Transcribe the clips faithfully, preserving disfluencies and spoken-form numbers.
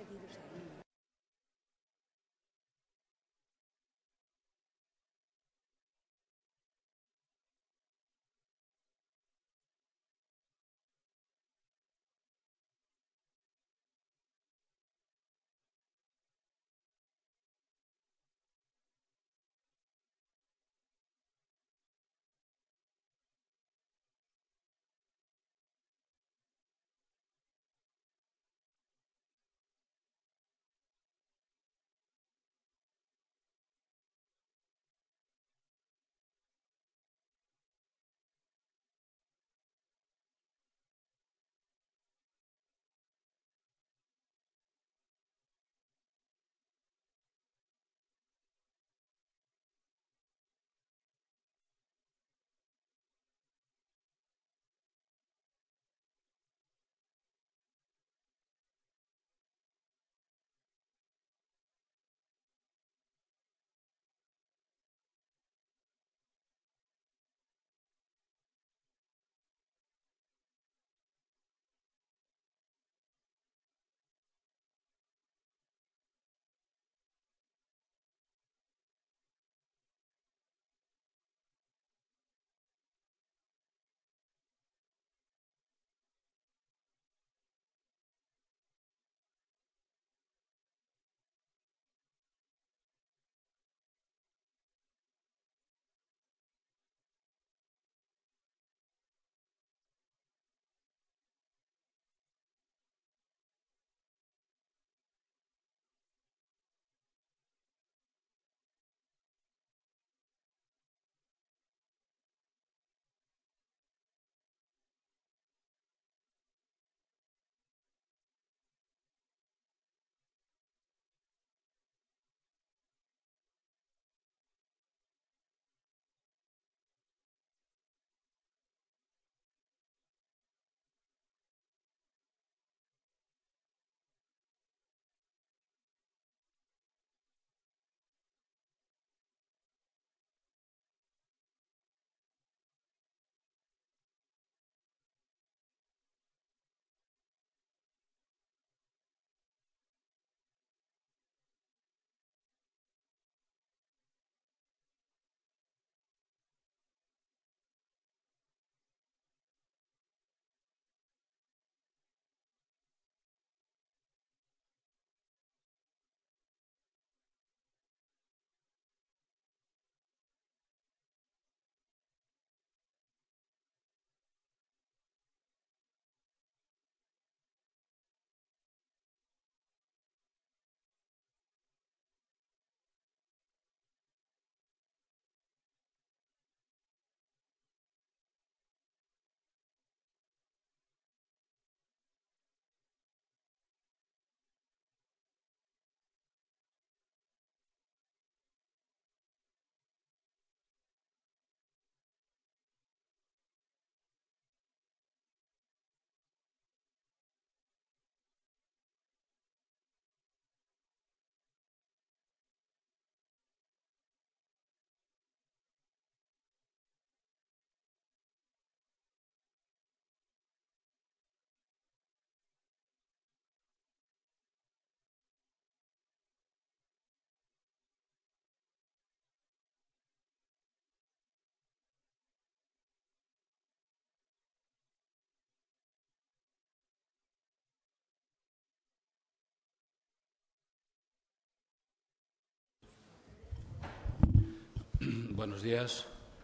Buenos días.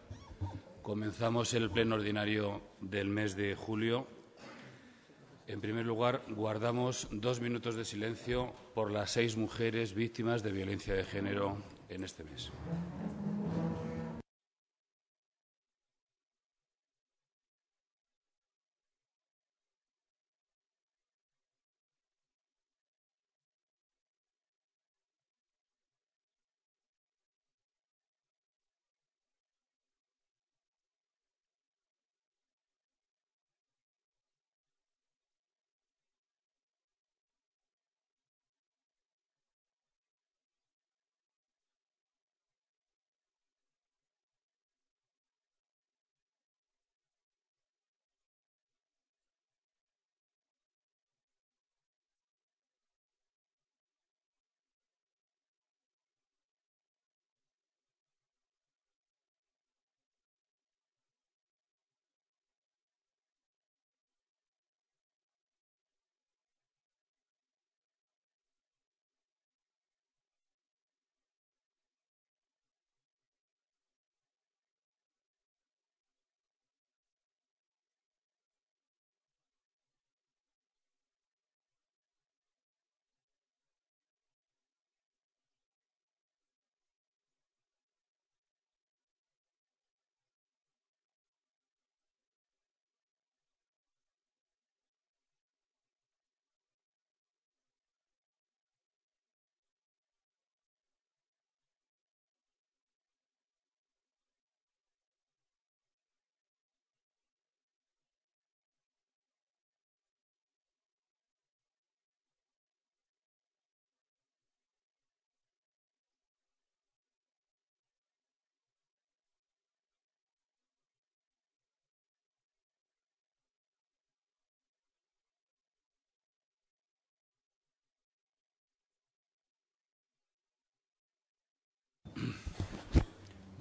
Comenzamos el pleno ordinario del mes de julio. En primer lugar, guardamos dos minutos de silencio por las seis mujeres víctimas de violencia de género en este mes.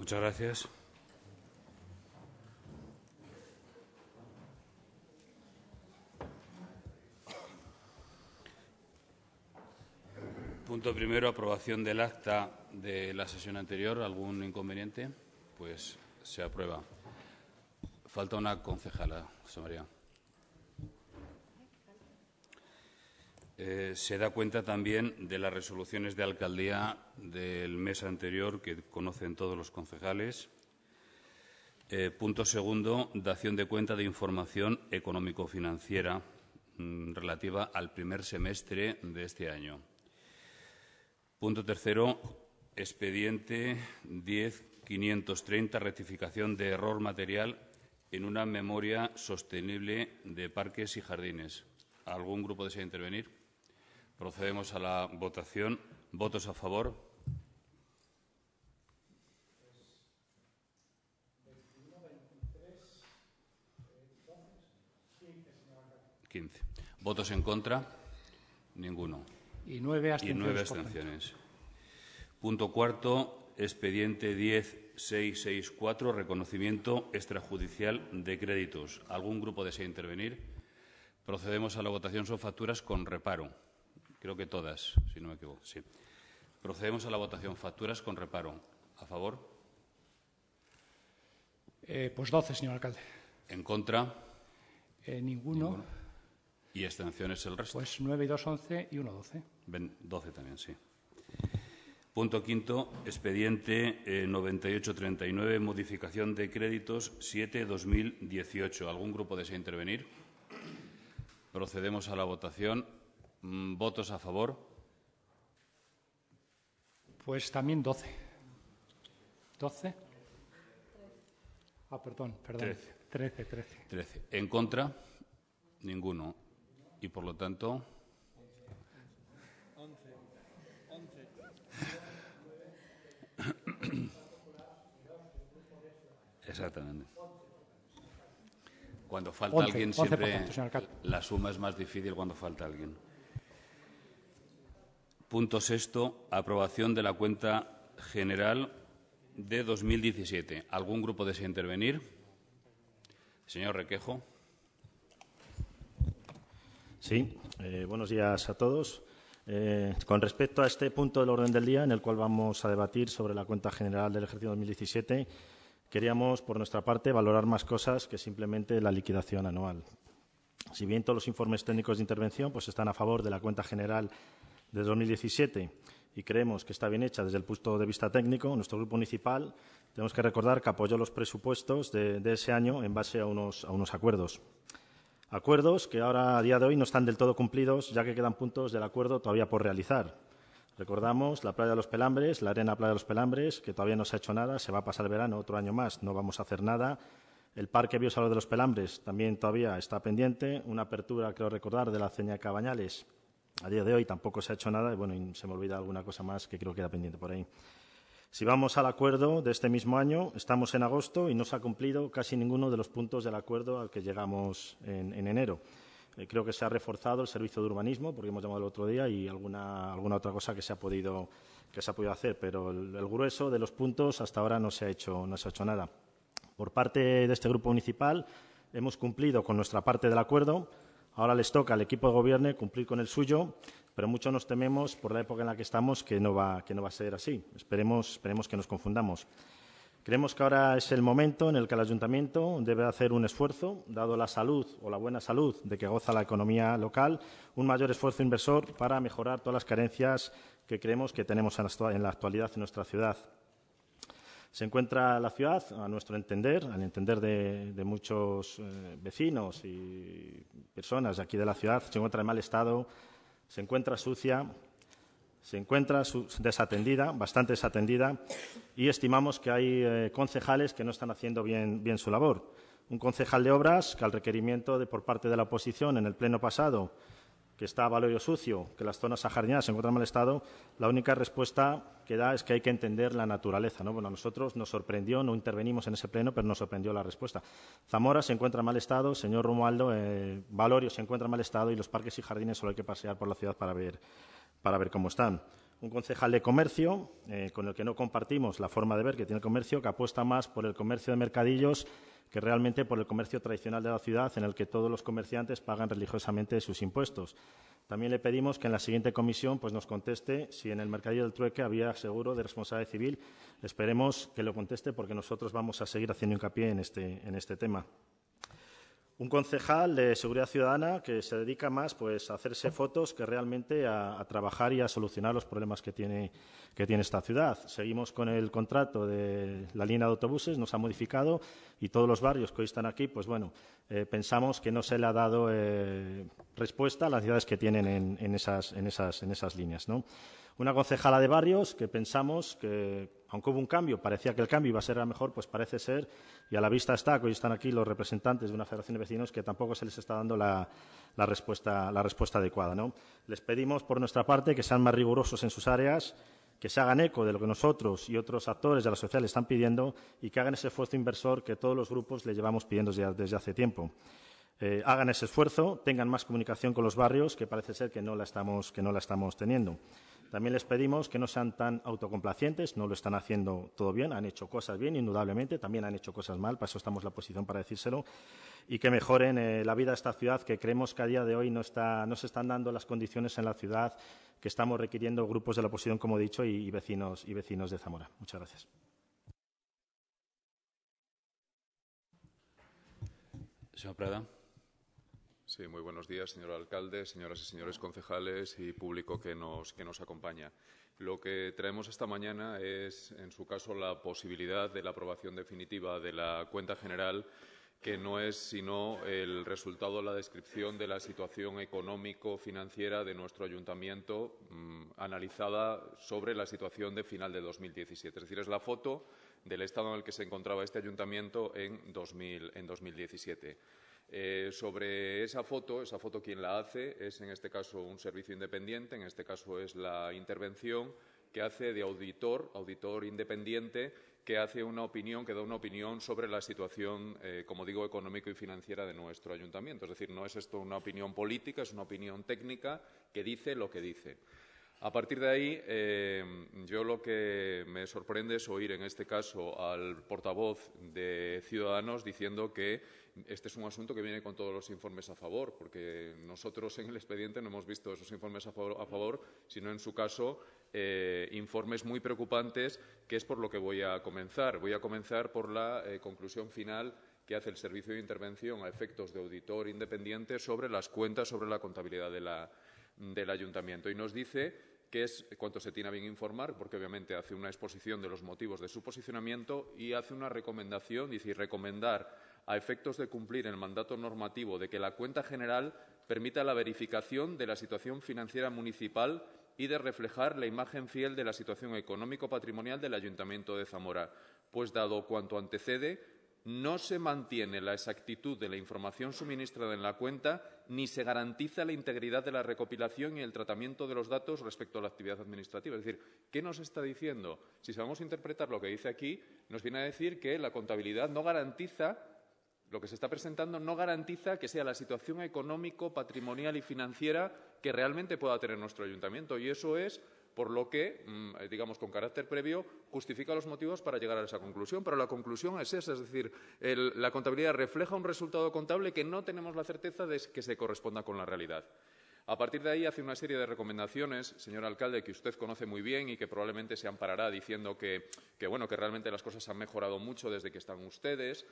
Muchas gracias. Punto primero, aprobación del acta de la sesión anterior. ¿Algún inconveniente? Pues se aprueba. Falta una concejala, José María. Eh, se da cuenta también de las resoluciones de alcaldía del mes anterior que conocen todos los concejales. Eh, punto segundo, dación de cuenta de información económico-financiera mmm, relativa al primer semestre de este año. Punto tercero, expediente diez barra quinientos treinta, rectificación de error material en una memoria sostenible de parques y jardines. ¿Algún grupo desea intervenir? Procedemos a la votación. ¿Votos a favor? quince. ¿Votos en contra? Ninguno. Y nueve abstenciones. Y nueve abstenciones. Punto cuarto. Expediente diez barra seiscientos sesenta y cuatro, reconocimiento extrajudicial de créditos. ¿Algún grupo desea intervenir? Procedemos a la votación. Son facturas con reparo. Creo que todas, si no me equivoco. Sí. Procedemos a la votación. Facturas con reparo. ¿A favor? Eh, pues doce, señor alcalde. ¿En contra? Eh, ninguno. Ninguno. ¿Y abstenciones el resto? Pues nueve y dos, once y uno, doce. doce también, sí. Punto quinto, expediente eh, noventa y ocho treinta y nueve, modificación de créditos siete barra dos mil dieciocho. ¿Algún grupo desea intervenir? Procedemos a la votación. Mm, ¿Votos a favor? Pues también doce. ¿doce? Ah, perdón, perdón. Trece. Trece, trece. Trece. ¿En contra? Ninguno. Y, por lo tanto... Exactamente. Cuando falta once, alguien, once siempre por ciento, la suma es más difícil cuando falta alguien. Punto sexto, aprobación de la cuenta general de dos mil diecisiete. ¿Algún grupo desea intervenir? Señor Requejo. Sí, eh, buenos días a todos. Eh, con respecto a este punto del orden del día, en el cual vamos a debatir sobre la cuenta general del ejercicio dos mil diecisiete, queríamos, por nuestra parte, valorar más cosas que simplemente la liquidación anual. Si bien todos los informes técnicos de intervención pues, están a favor de la cuenta general de dos mil diecisiete y creemos que está bien hecha desde el punto de vista técnico, nuestro grupo municipal tenemos que recordar que apoyó los presupuestos de, de ese año en base a unos, a unos acuerdos. Acuerdos que ahora, a día de hoy, no están del todo cumplidos, ya que quedan puntos del acuerdo todavía por realizar. Recordamos la playa de los Pelambres, la arena playa de los Pelambres, que todavía no se ha hecho nada, se va a pasar el verano, otro año más, no vamos a hacer nada. El Parque Biosalud de los Pelambres también todavía está pendiente. Una apertura, creo recordar, de la Aceña de Cabañales. A día de hoy tampoco se ha hecho nada y, bueno, y se me olvida alguna cosa más que creo que queda pendiente por ahí. Si vamos al acuerdo de este mismo año, estamos en agosto y no se ha cumplido casi ninguno de los puntos del acuerdo al que llegamos en, en enero. Eh, creo que se ha reforzado el servicio de urbanismo, porque hemos llamado el otro día, y alguna, alguna otra cosa que se ha podido, que se ha podido hacer, pero el, el grueso de los puntos hasta ahora no se ha hecho, no se ha hecho nada. Por parte de este grupo municipal hemos cumplido con nuestra parte del acuerdo. Ahora les toca al equipo de gobierno cumplir con el suyo, pero mucho nos tememos, por la época en la que estamos, que no va, que no va a ser así. Esperemos, esperemos que nos confundamos. Creemos que ahora es el momento en el que el ayuntamiento debe hacer un esfuerzo, dado la salud o la buena salud de que goza la economía local, un mayor esfuerzo inversor para mejorar todas las carencias que creemos que tenemos en la actualidad en nuestra ciudad. Se encuentra la ciudad, a nuestro entender, al entender de, de muchos eh, vecinos y personas de aquí de la ciudad, se encuentra en mal estado, se encuentra sucia, se encuentra desatendida, bastante desatendida, y estimamos que hay eh, concejales que no están haciendo bien, bien su labor. Un concejal de obras que, al requerimiento de, por parte de la oposición en el pleno pasado, que está Valorio sucio, que las zonas ajardinadas se encuentran en mal estado, la única respuesta que da es que hay que entender la naturaleza, ¿no? Bueno, a nosotros nos sorprendió, no intervenimos en ese pleno, pero nos sorprendió la respuesta. Zamora se encuentra en mal estado, señor Romualdo, eh, Valorio se encuentra en mal estado y los parques y jardines solo hay que pasear por la ciudad para ver, para ver cómo están. un concejal de comercio, eh, con el que no compartimos la forma de ver que tiene el comercio, que apuesta más por el comercio de mercadillos que realmente por el comercio tradicional de la ciudad, en el que todos los comerciantes pagan religiosamente sus impuestos. También le pedimos que en la siguiente comisión pues, nos conteste si en el mercadillo del Trueque había seguro de responsabilidad civil. Esperemos que lo conteste porque nosotros vamos a seguir haciendo hincapié en este, en este tema. Un concejal de Seguridad Ciudadana que se dedica más pues, a hacerse fotos que realmente a, a trabajar y a solucionar los problemas que tiene, que tiene esta ciudad. Seguimos con el contrato de la línea de autobuses, nos ha modificado y todos los barrios que hoy están aquí, pues bueno, eh, pensamos que no se le ha dado eh, respuesta a las necesidades que tienen en, en, esas, en, esas, en esas líneas, ¿no? Una concejala de barrios que pensamos que, aunque hubo un cambio, parecía que el cambio iba a ser a mejor, pues parece ser, y a la vista está que hoy están aquí los representantes de una federación de vecinos, que tampoco se les está dando la, la, respuesta, la respuesta adecuada, ¿no? Les pedimos, por nuestra parte, que sean más rigurosos en sus áreas, que se hagan eco de lo que nosotros y otros actores de la sociedad le están pidiendo y que hagan ese esfuerzo inversor que todos los grupos le llevamos pidiendo desde, desde hace tiempo. Eh, hagan ese esfuerzo, tengan más comunicación con los barrios, que parece ser que no la estamos, que no la estamos teniendo. También les pedimos que no sean tan autocomplacientes, no lo están haciendo todo bien, han hecho cosas bien, indudablemente, también han hecho cosas mal, para eso estamos en la posición para decírselo, y que mejoren eh, la vida de esta ciudad, que creemos que a día de hoy no, está, no se están dando las condiciones en la ciudad que estamos requiriendo grupos de la oposición, como he dicho, y, y, vecinos, y vecinos de Zamora. Muchas gracias. Señor Prada. Sí, muy buenos días, señor alcalde, señoras y señores concejales y público que nos, que nos acompaña. Lo que traemos esta mañana es, en su caso, la posibilidad de la aprobación definitiva de la cuenta general, que no es sino el resultado de la descripción de la situación económico-financiera de nuestro ayuntamiento, mmm, analizada sobre la situación de final de dos mil diecisiete. Es decir, es la foto del estado en el que se encontraba este ayuntamiento en, dos mil, en dos mil diecisiete. Eh, sobre esa foto, esa foto quien la hace es en este caso un servicio independiente, en este caso es la intervención que hace de auditor, auditor independiente, que hace una opinión, que da una opinión sobre la situación, eh, como digo, económico y financiera de nuestro ayuntamiento. Es decir, no es esto una opinión política, es una opinión técnica que dice lo que dice. A partir de ahí, eh, yo lo que me sorprende es oír en este caso al portavoz de Ciudadanos diciendo que este es un asunto que viene con todos los informes a favor, porque nosotros en el expediente no hemos visto esos informes a favor, a favor sino en su caso eh, informes muy preocupantes, que es por lo que voy a comenzar. Voy a comenzar por la eh, conclusión final que hace el Servicio de Intervención a efectos de auditor independiente sobre las cuentas, sobre la contabilidad de la, del ayuntamiento. Y nos dice que es cuanto se tiene a bien informar, porque obviamente hace una exposición de los motivos de su posicionamiento y hace una recomendación, dice, y recomendar a efectos de cumplir el mandato normativo de que la cuenta general permita la verificación de la situación financiera municipal y de reflejar la imagen fiel de la situación económico-patrimonial del Ayuntamiento de Zamora, pues dado cuanto antecede, no se mantiene la exactitud de la información suministrada en la cuenta ni se garantiza la integridad de la recopilación y el tratamiento de los datos respecto a la actividad administrativa. Es decir, ¿qué nos está diciendo? Si sabemos interpretar lo que dice aquí, nos viene a decir que la contabilidad no garantiza, lo que se está presentando no garantiza que sea la situación económico, patrimonial y financiera que realmente pueda tener nuestro ayuntamiento. Y eso es por lo que, digamos, con carácter previo, justifica los motivos para llegar a esa conclusión. Pero la conclusión es esa, es decir, el, la contabilidad refleja un resultado contable que no tenemos la certeza de que se corresponda con la realidad. A partir de ahí hace una serie de recomendaciones, señor alcalde, que usted conoce muy bien y que probablemente se amparará diciendo que, que, bueno, que realmente las cosas han mejorado mucho desde que están ustedes,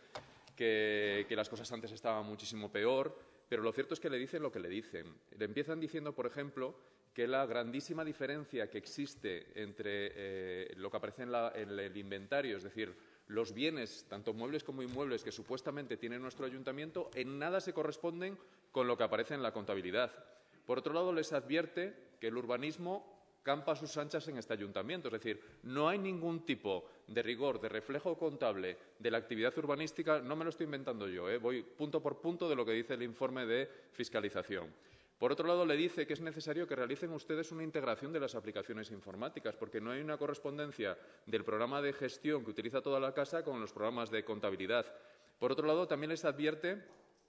que, que las cosas antes estaban muchísimo peor, pero lo cierto es que le dicen lo que le dicen. Le empiezan diciendo, por ejemplo, que la grandísima diferencia que existe entre eh, lo que aparece en, la, en el inventario, es decir, los bienes, tanto muebles como inmuebles, que supuestamente tiene nuestro ayuntamiento, en nada se corresponden con lo que aparece en la contabilidad. Por otro lado, les advierte que el urbanismo campa a sus anchas en este ayuntamiento. Es decir, no hay ningún tipo de rigor, de reflejo contable de la actividad urbanística. No me lo estoy inventando yo, ¿eh? Voy punto por punto de lo que dice el informe de fiscalización. Por otro lado, le dice que es necesario que realicen ustedes una integración de las aplicaciones informáticas, porque no hay una correspondencia del programa de gestión que utiliza toda la casa con los programas de contabilidad. Por otro lado, también les advierte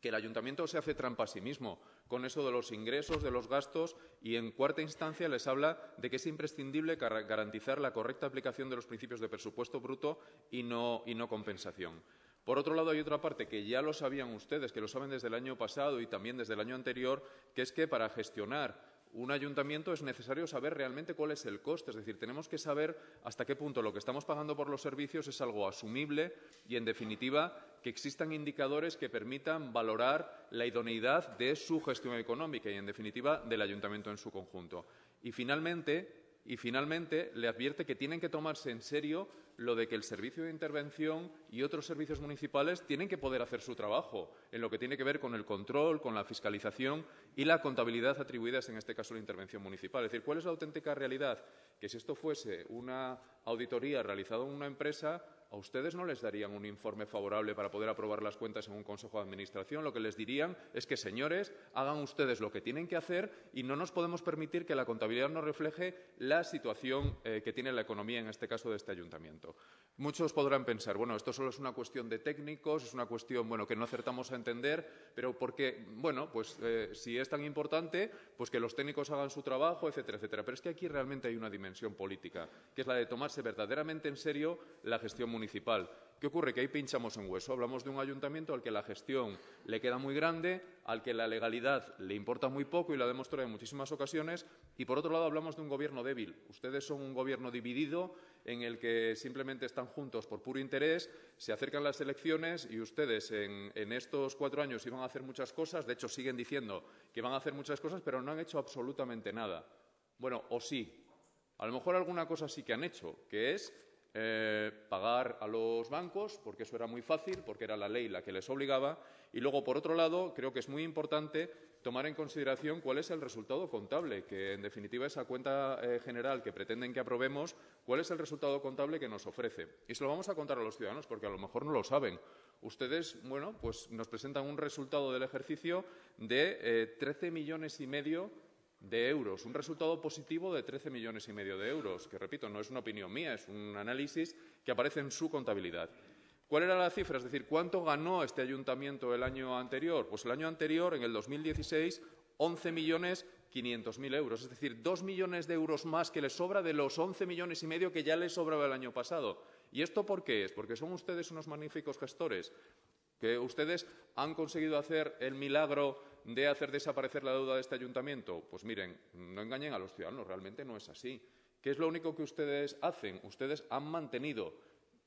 que el ayuntamiento se hace trampa a sí mismo con eso de los ingresos, de los gastos, y en cuarta instancia les habla de que es imprescindible garantizar la correcta aplicación de los principios de presupuesto bruto y no, y no compensación. Por otro lado, hay otra parte que ya lo sabían ustedes, que lo saben desde el año pasado y también desde el año anterior, que es que para gestionar un ayuntamiento es necesario saber realmente cuál es el coste. Es decir, tenemos que saber hasta qué punto lo que estamos pagando por los servicios es algo asumible y, en definitiva, que existan indicadores que permitan valorar la idoneidad de su gestión económica y, en definitiva, del ayuntamiento en su conjunto. Y, finalmente, y finalmente, le advierte que tienen que tomarse en serio lo de que el servicio de intervención y otros servicios municipales tienen que poder hacer su trabajo en lo que tiene que ver con el control, con la fiscalización y la contabilidad atribuidas, en este caso, a la intervención municipal. Es decir, ¿cuál es la auténtica realidad? Que si esto fuese una auditoría realizada en una empresa, a ustedes no les darían un informe favorable para poder aprobar las cuentas en un consejo de administración. Lo que les dirían es que, señores, hagan ustedes lo que tienen que hacer y no nos podemos permitir que la contabilidad no refleje la situación eh, que tiene la economía, en este caso, de este ayuntamiento. Muchos podrán pensar, bueno, esto solo es una cuestión de técnicos, es una cuestión, bueno, que no acertamos a entender, pero porque, bueno, pues eh, si es tan importante, pues que los técnicos hagan su trabajo, etcétera, etcétera. Pero es que aquí realmente hay una dimensión política, que es la de tomarse verdaderamente en serio la gestión municipal. ¿Qué ocurre? Que ahí pinchamos en hueso. Hablamos de un ayuntamiento al que la gestión le queda muy grande, al que la legalidad le importa muy poco y lo ha demostrado en muchísimas ocasiones, y por otro lado hablamos de un gobierno débil. Ustedes son un gobierno dividido en el que simplemente están juntos por puro interés, se acercan las elecciones y ustedes en, en estos cuatro años iban a hacer muchas cosas, de hecho siguen diciendo que van a hacer muchas cosas, pero no han hecho absolutamente nada. Bueno, o sí, a lo mejor alguna cosa sí que han hecho, que es Eh, pagar a los bancos, porque eso era muy fácil, porque era la ley la que les obligaba, y luego, por otro lado, creo que es muy importante tomar en consideración cuál es el resultado contable, que, en definitiva, esa cuenta eh, general que pretenden que aprobemos, cuál es el resultado contable que nos ofrece. Y se lo vamos a contar a los ciudadanos, porque a lo mejor no lo saben. Ustedes, bueno, pues nos presentan un resultado del ejercicio de eh, trece millones y medio de euros, un resultado positivo de trece millones y medio de euros, que, repito, no es una opinión mía, es un análisis que aparece en su contabilidad. ¿Cuál era la cifra? Es decir, ¿cuánto ganó este ayuntamiento el año anterior? Pues el año anterior, en el dos mil dieciséis, once millones quinientos mil euros, es decir, dos millones de euros más que les sobra de los once millones y medio que ya les sobraba el año pasado. ¿Y esto por qué es? Porque son ustedes unos magníficos gestores, que ustedes han conseguido hacer el milagro de hacer desaparecer la deuda de este ayuntamiento. Pues miren, no engañen a los ciudadanos, realmente no es así. ¿Qué es lo único que ustedes hacen? Ustedes han mantenido,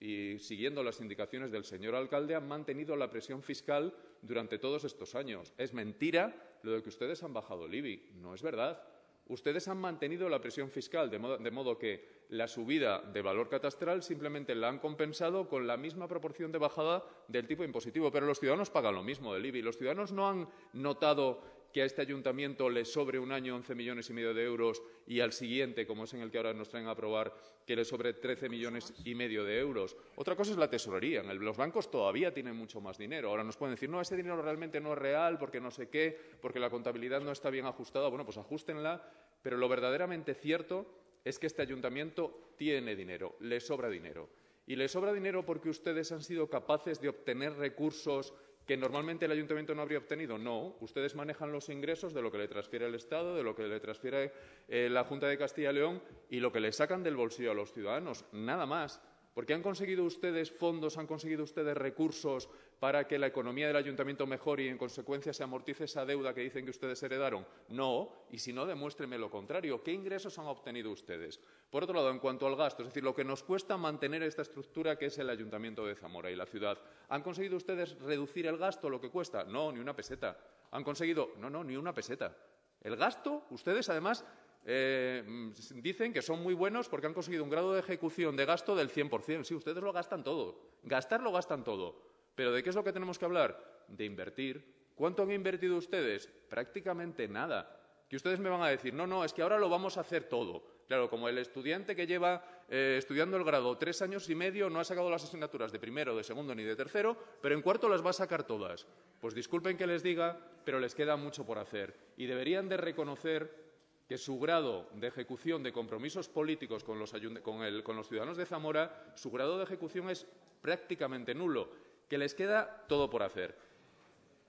y siguiendo las indicaciones del señor alcalde, han mantenido la presión fiscal durante todos estos años. Es mentira lo de que ustedes han bajado el I B I, no es verdad. Ustedes han mantenido la presión fiscal, de modo, de modo que la subida de valor catastral simplemente la han compensado con la misma proporción de bajada del tipo impositivo. Pero los ciudadanos pagan lo mismo del I B I. Los ciudadanos no han notado que a este ayuntamiento le sobre un año once millones y medio de euros y al siguiente, como es en el que ahora nos traen a aprobar, que le sobre trece millones y medio de euros. Otra cosa es la tesorería. Los bancos todavía tienen mucho más dinero. Ahora nos pueden decir, no, ese dinero realmente no es real porque no sé qué, porque la contabilidad no está bien ajustada. Bueno, pues ajústenla. Pero lo verdaderamente cierto es que este ayuntamiento tiene dinero, le sobra dinero. Y le sobra dinero porque ustedes han sido capaces de obtener recursos que normalmente el ayuntamiento no habría obtenido. No, ustedes manejan los ingresos de lo que le transfiere el Estado, de lo que le transfiere eh, la Junta de Castilla y León y lo que le sacan del bolsillo a los ciudadanos, nada más. Porque han conseguido ustedes fondos, han conseguido ustedes recursos para que la economía del ayuntamiento mejore y, en consecuencia, se amortice esa deuda que dicen que ustedes heredaron. No, y si no, demuéstrenme lo contrario. ¿Qué ingresos han obtenido ustedes? Por otro lado, en cuanto al gasto, es decir, lo que nos cuesta mantener esta estructura que es el ayuntamiento de Zamora y la ciudad, ¿han conseguido ustedes reducir el gasto, lo que cuesta? No, ni una peseta. ¿Han conseguido? No, no, ni una peseta. El gasto, ustedes, además, Eh, dicen que son muy buenos porque han conseguido un grado de ejecución de gasto del cien por cien. Sí, ustedes lo gastan todo. Gastar lo gastan todo. ¿Pero de qué es lo que tenemos que hablar? De invertir. ¿Cuánto han invertido ustedes? Prácticamente nada. Que ustedes me van a decir, no, no, es que ahora lo vamos a hacer todo. Claro, como el estudiante que lleva eh, estudiando el grado tres años y medio no ha sacado las asignaturas de primero, de segundo ni de tercero, pero en cuarto las va a sacar todas. Pues disculpen que les diga, pero les queda mucho por hacer. Y deberían de reconocer que su grado de ejecución de compromisos políticos con los, con, el, con los ciudadanos de Zamora, su grado de ejecución es prácticamente nulo, que les queda todo por hacer.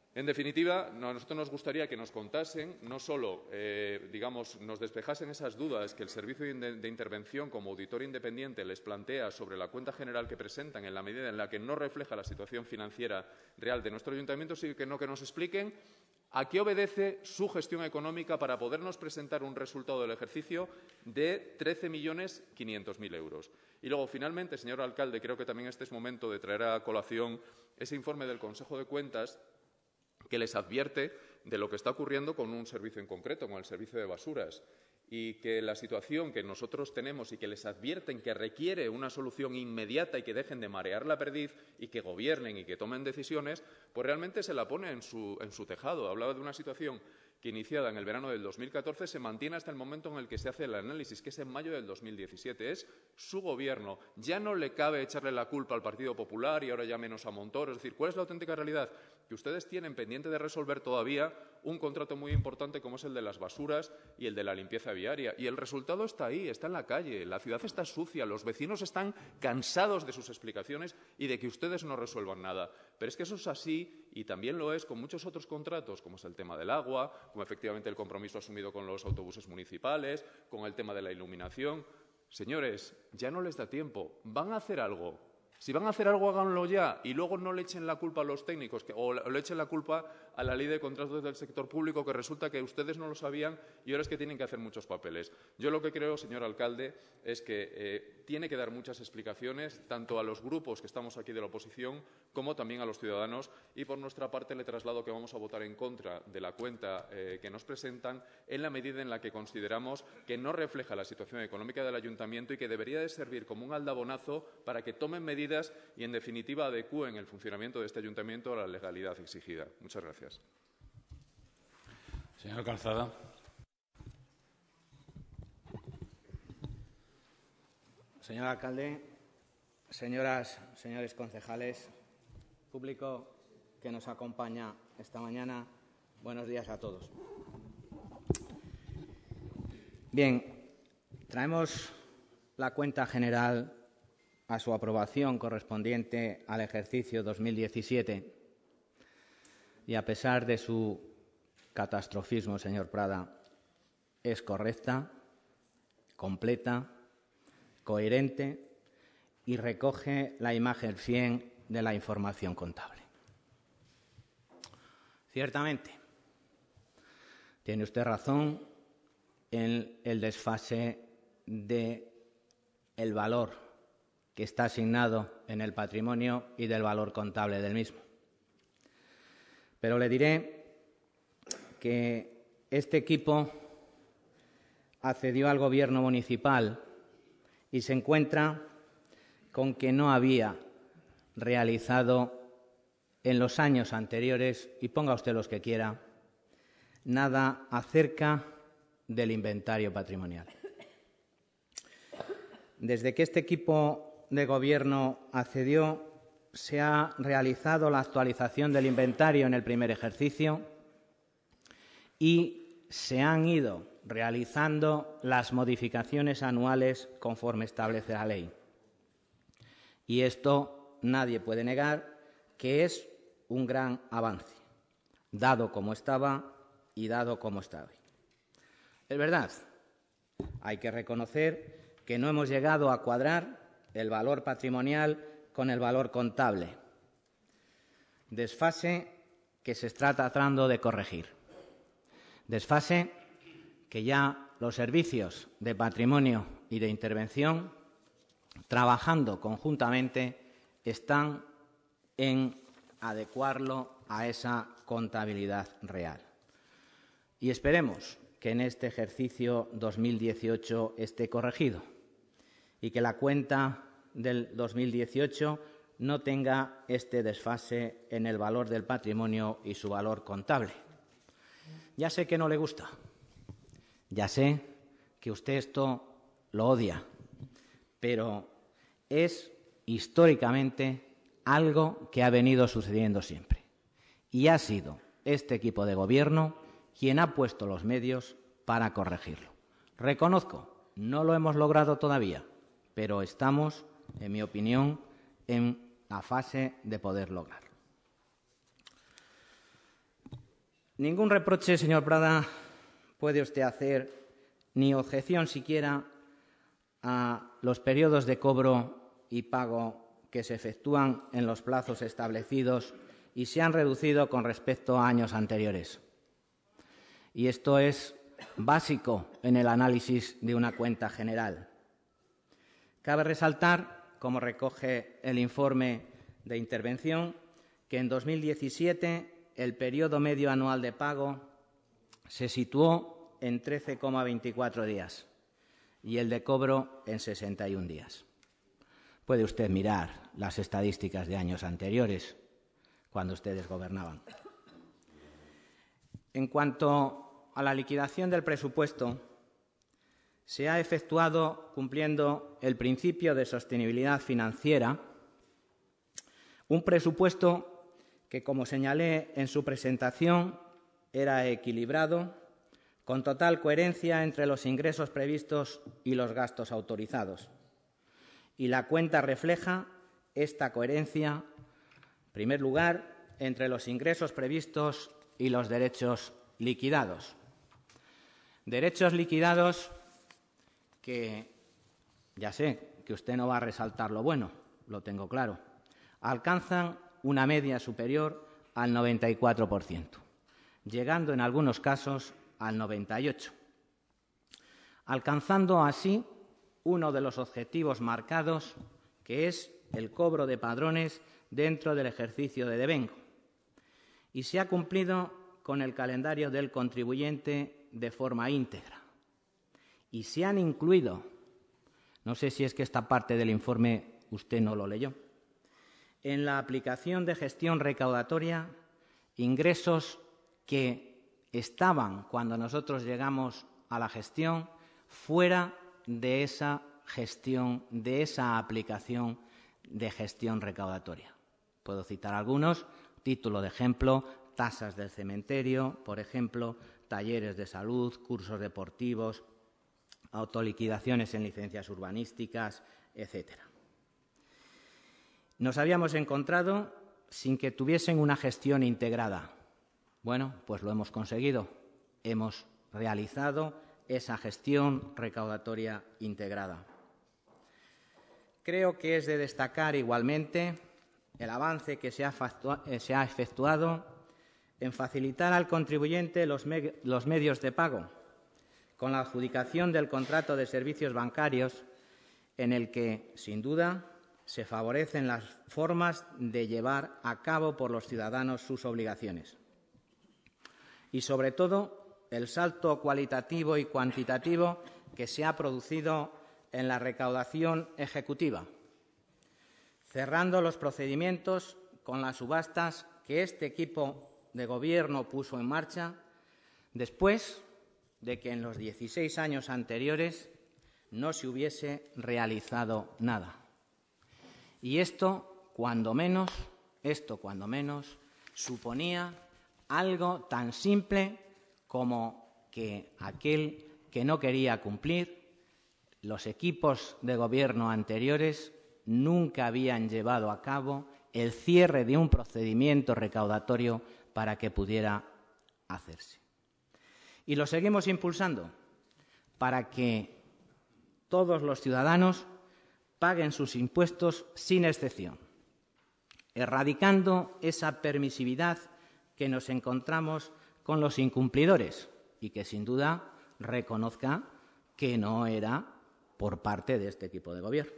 En definitiva, a nosotros nos gustaría que nos contasen, no solo, eh, digamos, nos despejasen esas dudas que el Servicio de, de Intervención como auditor independiente les plantea sobre la cuenta general que presentan en la medida en la que no refleja la situación financiera real de nuestro ayuntamiento, sino que nos expliquen a qué obedece su gestión económica para podernos presentar un resultado del ejercicio de trece millones quinientos mil euros. Y luego, finalmente, señor alcalde, creo que también este es momento de traer a colación ese informe del Consejo de Cuentas que les advierte de lo que está ocurriendo con un servicio en concreto, con el servicio de basuras, y que la situación que nosotros tenemos y que les advierten que requiere una solución inmediata y que dejen de marear la perdiz y que gobiernen y que tomen decisiones, pues realmente se la pone en su, en su tejado. Hablaba de una situación que, iniciada en el verano del dos mil catorce, se mantiene hasta el momento en el que se hace el análisis, que es en mayo del dos mil diecisiete. Es su gobierno. Ya no le cabe echarle la culpa al Partido Popular y ahora ya menos a Montoro. Es decir, ¿cuál es la auténtica realidad? Que ustedes tienen pendiente de resolver todavía un contrato muy importante como es el de las basuras y el de la limpieza viaria. Y el resultado está ahí, está en la calle. La ciudad está sucia, los vecinos están cansados de sus explicaciones y de que ustedes no resuelvan nada. Pero es que eso es así y también lo es con muchos otros contratos, como es el tema del agua, como efectivamente el compromiso asumido con los autobuses municipales, con el tema de la iluminación. Señores, ya no les da tiempo. ¿Van a hacer algo? Si van a hacer algo, háganlo ya y luego no le echen la culpa a los técnicos que, o le echen la culpa a la ley de contratos del sector público, que resulta que ustedes no lo sabían y ahora es que tienen que hacer muchos papeles. Yo lo que creo, señor alcalde, es que eh, tiene que dar muchas explicaciones tanto a los grupos que estamos aquí de la oposición como también a los ciudadanos, y por nuestra parte le traslado que vamos a votar en contra de la cuenta eh, que nos presentan en la medida en la que consideramos que no refleja la situación económica del ayuntamiento y que debería de servir como un aldabonazo para que tomen medidas y, en definitiva, adecúen el funcionamiento de este ayuntamiento a la legalidad exigida. Muchas gracias. Señor Calzada. Señor alcalde, señoras, señores concejales, público que nos acompaña esta mañana, buenos días a todos. Bien, traemos la cuenta general a su aprobación correspondiente al ejercicio dos mil diecisiete y, a pesar de su catastrofismo, señor Prada, es correcta, completa, coherente y recoge la imagen cien de la información contable. Ciertamente, tiene usted razón en el desfase del valor que está asignado en el patrimonio y del valor contable del mismo. Pero le diré que este equipo accedió al Gobierno municipal y se encuentra con que no había realizado en los años anteriores, y ponga usted los que quiera, nada acerca del inventario patrimonial. Desde que este equipo de Gobierno accedió, se ha realizado la actualización del inventario en el primer ejercicio y se han ido realizando las modificaciones anuales conforme establece la ley. Y esto nadie puede negar que es un gran avance, dado como estaba y dado como está hoy. Es verdad, hay que reconocer que no hemos llegado a cuadrar el valor patrimonial con el valor contable, desfase que se está tratando de corregir, desfase que ya los servicios de patrimonio y de intervención, trabajando conjuntamente, están en adecuarlo a esa contabilidad real. Y esperemos que en este ejercicio dos mil dieciocho esté corregido y que la cuenta del dos mil dieciocho no tenga este desfase en el valor del patrimonio y su valor contable. Ya sé que no le gusta, ya sé que usted esto lo odia, pero es históricamente algo que ha venido sucediendo siempre. Y ha sido este equipo de Gobierno quien ha puesto los medios para corregirlo. Reconozco, no lo hemos logrado todavía, pero estamos, en mi opinión, en la fase de poder lograrlo. Ningún reproche, señor Prada, puede usted hacer, ni objeción siquiera, a los periodos de cobro y pago que se efectúan en los plazos establecidos y se han reducido con respecto a años anteriores. Y esto es básico en el análisis de una cuenta general. Cabe resaltar, como recoge el informe de intervención, que en dos mil diecisiete el periodo medio anual de pago se situó en trece coma veinticuatro días y el de cobro en sesenta y un días. Puede usted mirar las estadísticas de años anteriores, cuando ustedes gobernaban. En cuanto a la liquidación del presupuesto, se ha efectuado, cumpliendo el principio de sostenibilidad financiera, un presupuesto que, como señalé en su presentación, era equilibrado, con total coherencia entre los ingresos previstos y los gastos autorizados. Y la cuenta refleja esta coherencia, en primer lugar, entre los ingresos previstos y los derechos liquidados. Derechos liquidados que, ya sé que usted no va a resaltar lo bueno, lo tengo claro, alcanzan una media superior al noventa y cuatro por ciento, llegando en algunos casos al noventa y ocho por ciento, alcanzando así uno de los objetivos marcados, que es el cobro de padrones dentro del ejercicio de devengo. Y se ha cumplido con el calendario del contribuyente de forma íntegra. Y se han incluido, no sé si es que esta parte del informe usted no lo leyó, en la aplicación de gestión recaudatoria ingresos que estaban, cuando nosotros llegamos a la gestión, fuera de esa gestión, de esa aplicación de gestión recaudatoria. Puedo citar algunos, título de ejemplo, tasas del cementerio, por ejemplo, talleres de salud, cursos deportivos, autoliquidaciones en licencias urbanísticas, etcétera. Nos habíamos encontrado sin que tuviesen una gestión integrada. Bueno, pues lo hemos conseguido. Hemos realizado esa gestión recaudatoria integrada. Creo que es de destacar igualmente el avance que se ha, se ha efectuado en facilitar al contribuyente los, me los medios de pago, con la adjudicación del contrato de servicios bancarios, en el que, sin duda, se favorecen las formas de llevar a cabo por los ciudadanos sus obligaciones. Y, sobre todo, el salto cualitativo y cuantitativo que se ha producido en la recaudación ejecutiva, cerrando los procedimientos con las subastas que este equipo de Gobierno puso en marcha después de que en los dieciséis años anteriores no se hubiese realizado nada. Y esto, cuando menos, esto, cuando menos, suponía algo tan simple como que aquel que no quería cumplir, los equipos de gobierno anteriores nunca habían llevado a cabo el cierre de un procedimiento recaudatorio para que pudiera hacerse. Y lo seguimos impulsando para que todos los ciudadanos paguen sus impuestos sin excepción, erradicando esa permisividad que nos encontramos con los incumplidores y que, sin duda, reconozca que no era por parte de este equipo de gobierno.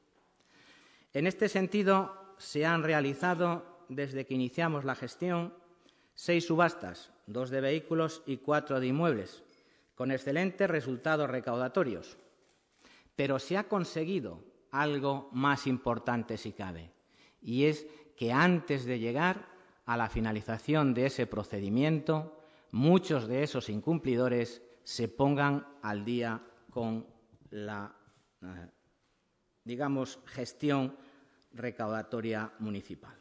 En este sentido, se han realizado, desde que iniciamos la gestión, seis subastas, dos de vehículos y cuatro de inmuebles, con excelentes resultados recaudatorios. Pero se ha conseguido algo más importante, si cabe, y es que antes de llegar a la finalización de ese procedimiento, muchos de esos incumplidores se pongan al día con la, eh, digamos, gestión recaudatoria municipal.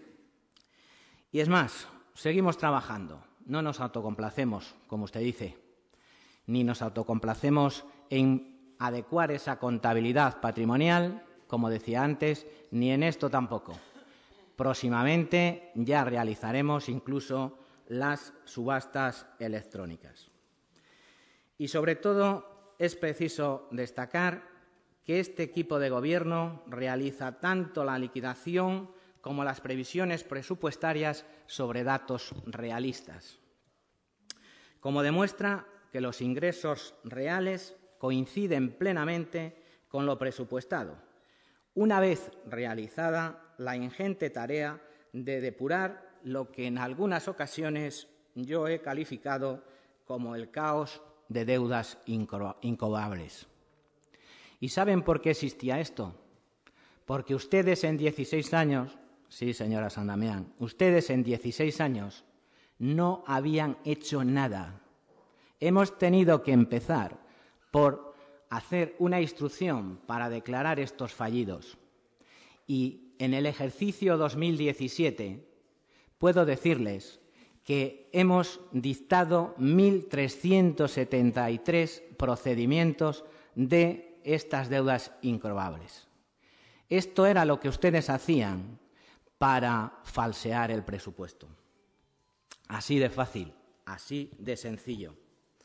Y es más, seguimos trabajando, no nos autocomplacemos, como usted dice, ni nos autocomplacemos en adecuar esa contabilidad patrimonial, como decía antes, ni en esto tampoco. Próximamente ya realizaremos incluso las subastas electrónicas. Y, sobre todo, es preciso destacar que este equipo de Gobierno realiza tanto la liquidación como las previsiones presupuestarias sobre datos realistas, como demuestra que los ingresos reales coinciden plenamente con lo presupuestado, una vez realizada la ingente tarea de depurar lo que en algunas ocasiones yo he calificado como el caos de deudas incobrables. ¿Y saben por qué existía esto? Porque ustedes en dieciséis años, sí, señora San Damián, ustedes en dieciséis años no habían hecho nada. Hemos tenido que empezar por hacer una instrucción para declarar estos fallidos. Y en el ejercicio dos mil diecisiete puedo decirles que hemos dictado mil trescientos setenta y tres procedimientos de estas deudas incrobables. Esto era lo que ustedes hacían para falsear el presupuesto. Así de fácil, así de sencillo.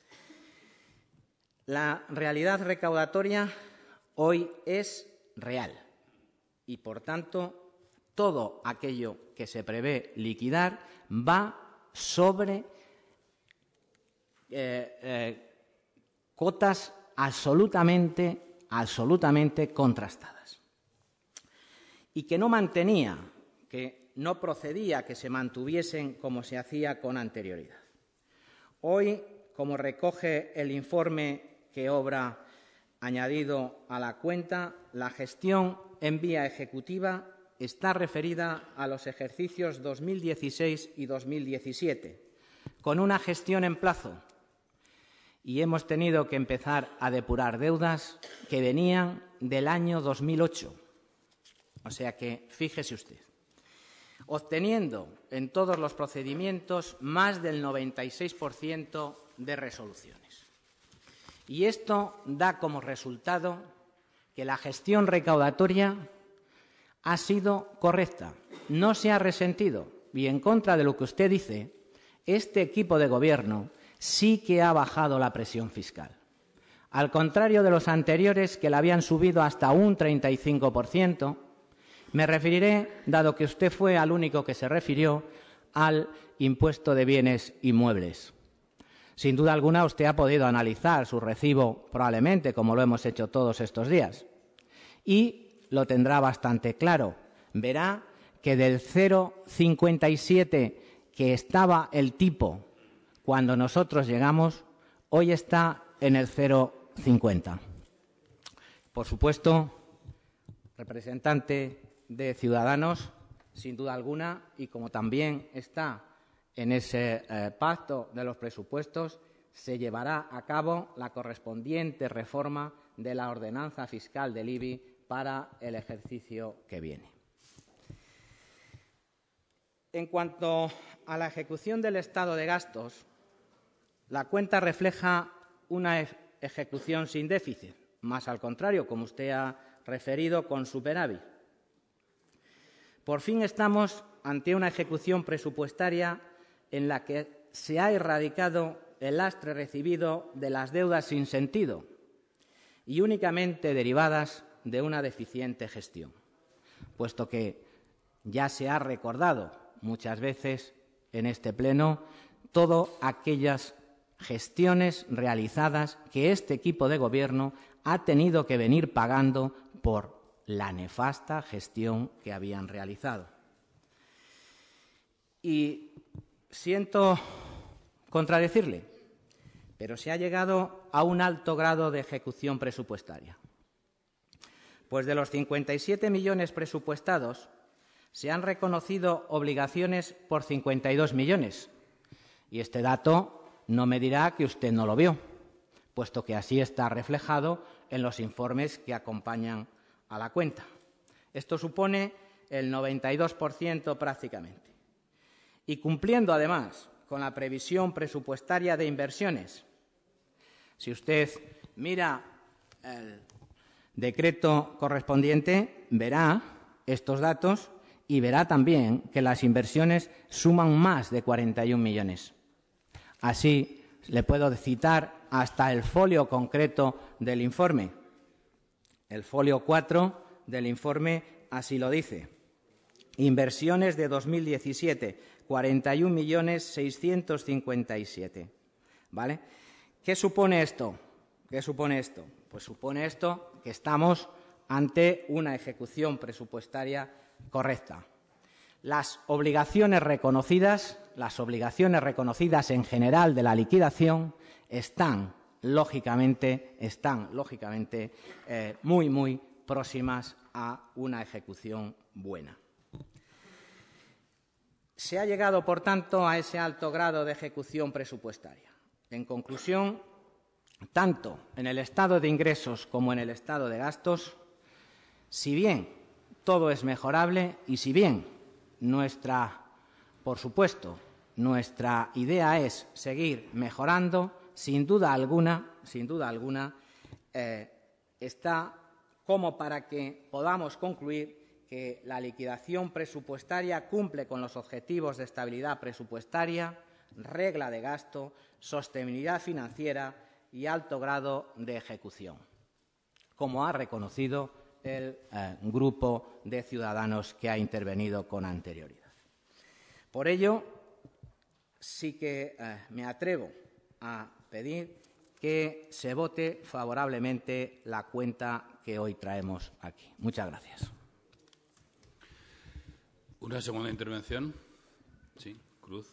La realidad recaudatoria hoy es real y, por tanto, todo aquello que se prevé liquidar va sobre eh, eh, cotas absolutamente, absolutamente contrastadas. Y que no mantenía, que no procedía que se mantuviesen como se hacía con anterioridad. Hoy, como recoge el informe que obra añadido a la cuenta, la gestión en vía ejecutiva está referida a los ejercicios dos mil dieciséis y dos mil diecisiete, con una gestión en plazo, y hemos tenido que empezar a depurar deudas que venían del año dos mil ocho. O sea que, fíjese usted, obteniendo en todos los procedimientos más del noventa y seis por ciento de resoluciones. Y esto da como resultado que la gestión recaudatoria ha sido correcta, no se ha resentido. Y en contra de lo que usted dice, este equipo de Gobierno sí que ha bajado la presión fiscal. Al contrario de los anteriores, que la habían subido hasta un treinta y cinco por ciento, me referiré, dado que usted fue al único que se refirió, al impuesto de bienes inmuebles. Sin duda alguna, usted ha podido analizar su recibo, probablemente, como lo hemos hecho todos estos días, y lo tendrá bastante claro. Verá que del cero coma cincuenta y siete que estaba el tipo cuando nosotros llegamos, hoy está en el cero coma cincuenta. Por supuesto, representante de Ciudadanos, sin duda alguna, y como también está en ese eh, pacto de los presupuestos, se llevará a cabo la correspondiente reforma de la ordenanza fiscal del I B I para el ejercicio que viene. En cuanto a la ejecución del estado de gastos, la cuenta refleja una ejecución sin déficit, más al contrario, como usted ha referido, con superávit. Por fin estamos ante una ejecución presupuestaria en la que se ha erradicado el lastre recibido de las deudas sin sentido y únicamente derivadas de una deficiente gestión, puesto que ya se ha recordado muchas veces en este Pleno todas aquellas gestiones realizadas que este equipo de Gobierno ha tenido que venir pagando por la nefasta gestión que habían realizado. Y siento contradecirle, pero se ha llegado a un alto grado de ejecución presupuestaria. Pues de los cincuenta y siete millones presupuestados, se han reconocido obligaciones por cincuenta y dos millones. Y este dato no me dirá que usted no lo vio, puesto que así está reflejado en los informes que acompañan a la cuenta. Esto supone el noventa y dos por ciento prácticamente. Y cumpliendo, además, con la previsión presupuestaria de inversiones. Si usted mira el decreto correspondiente, verá estos datos y verá también que las inversiones suman más de cuarenta y un millones. Así, le puedo citar hasta el folio concreto del informe. El folio cuatro del informe así lo dice. Inversiones de dos mil diecisiete, cuarenta y un millones seiscientos cincuenta y siete. ¿Vale? ¿Qué supone esto? ¿Qué supone esto? Pues supone esto que estamos ante una ejecución presupuestaria correcta. Las obligaciones reconocidas, las obligaciones reconocidas en general de la liquidación están, lógicamente, están, lógicamente, eh, muy, muy próximas a una ejecución buena. Se ha llegado, por tanto, a ese alto grado de ejecución presupuestaria. En conclusión, tanto en el estado de ingresos como en el estado de gastos, si bien todo es mejorable y si bien nuestra, por supuesto, nuestra idea es seguir mejorando, sin duda alguna, sin duda alguna, eh, está como para que podamos concluir que la liquidación presupuestaria cumple con los objetivos de estabilidad presupuestaria, regla de gasto, sostenibilidad financiera y alto grado de ejecución, como ha reconocido el eh, grupo de ciudadanos que ha intervenido con anterioridad. Por ello, sí que eh, me atrevo a pedir que se vote favorablemente la cuenta que hoy traemos aquí. Muchas gracias. Una segunda intervención. Sí, Cruz.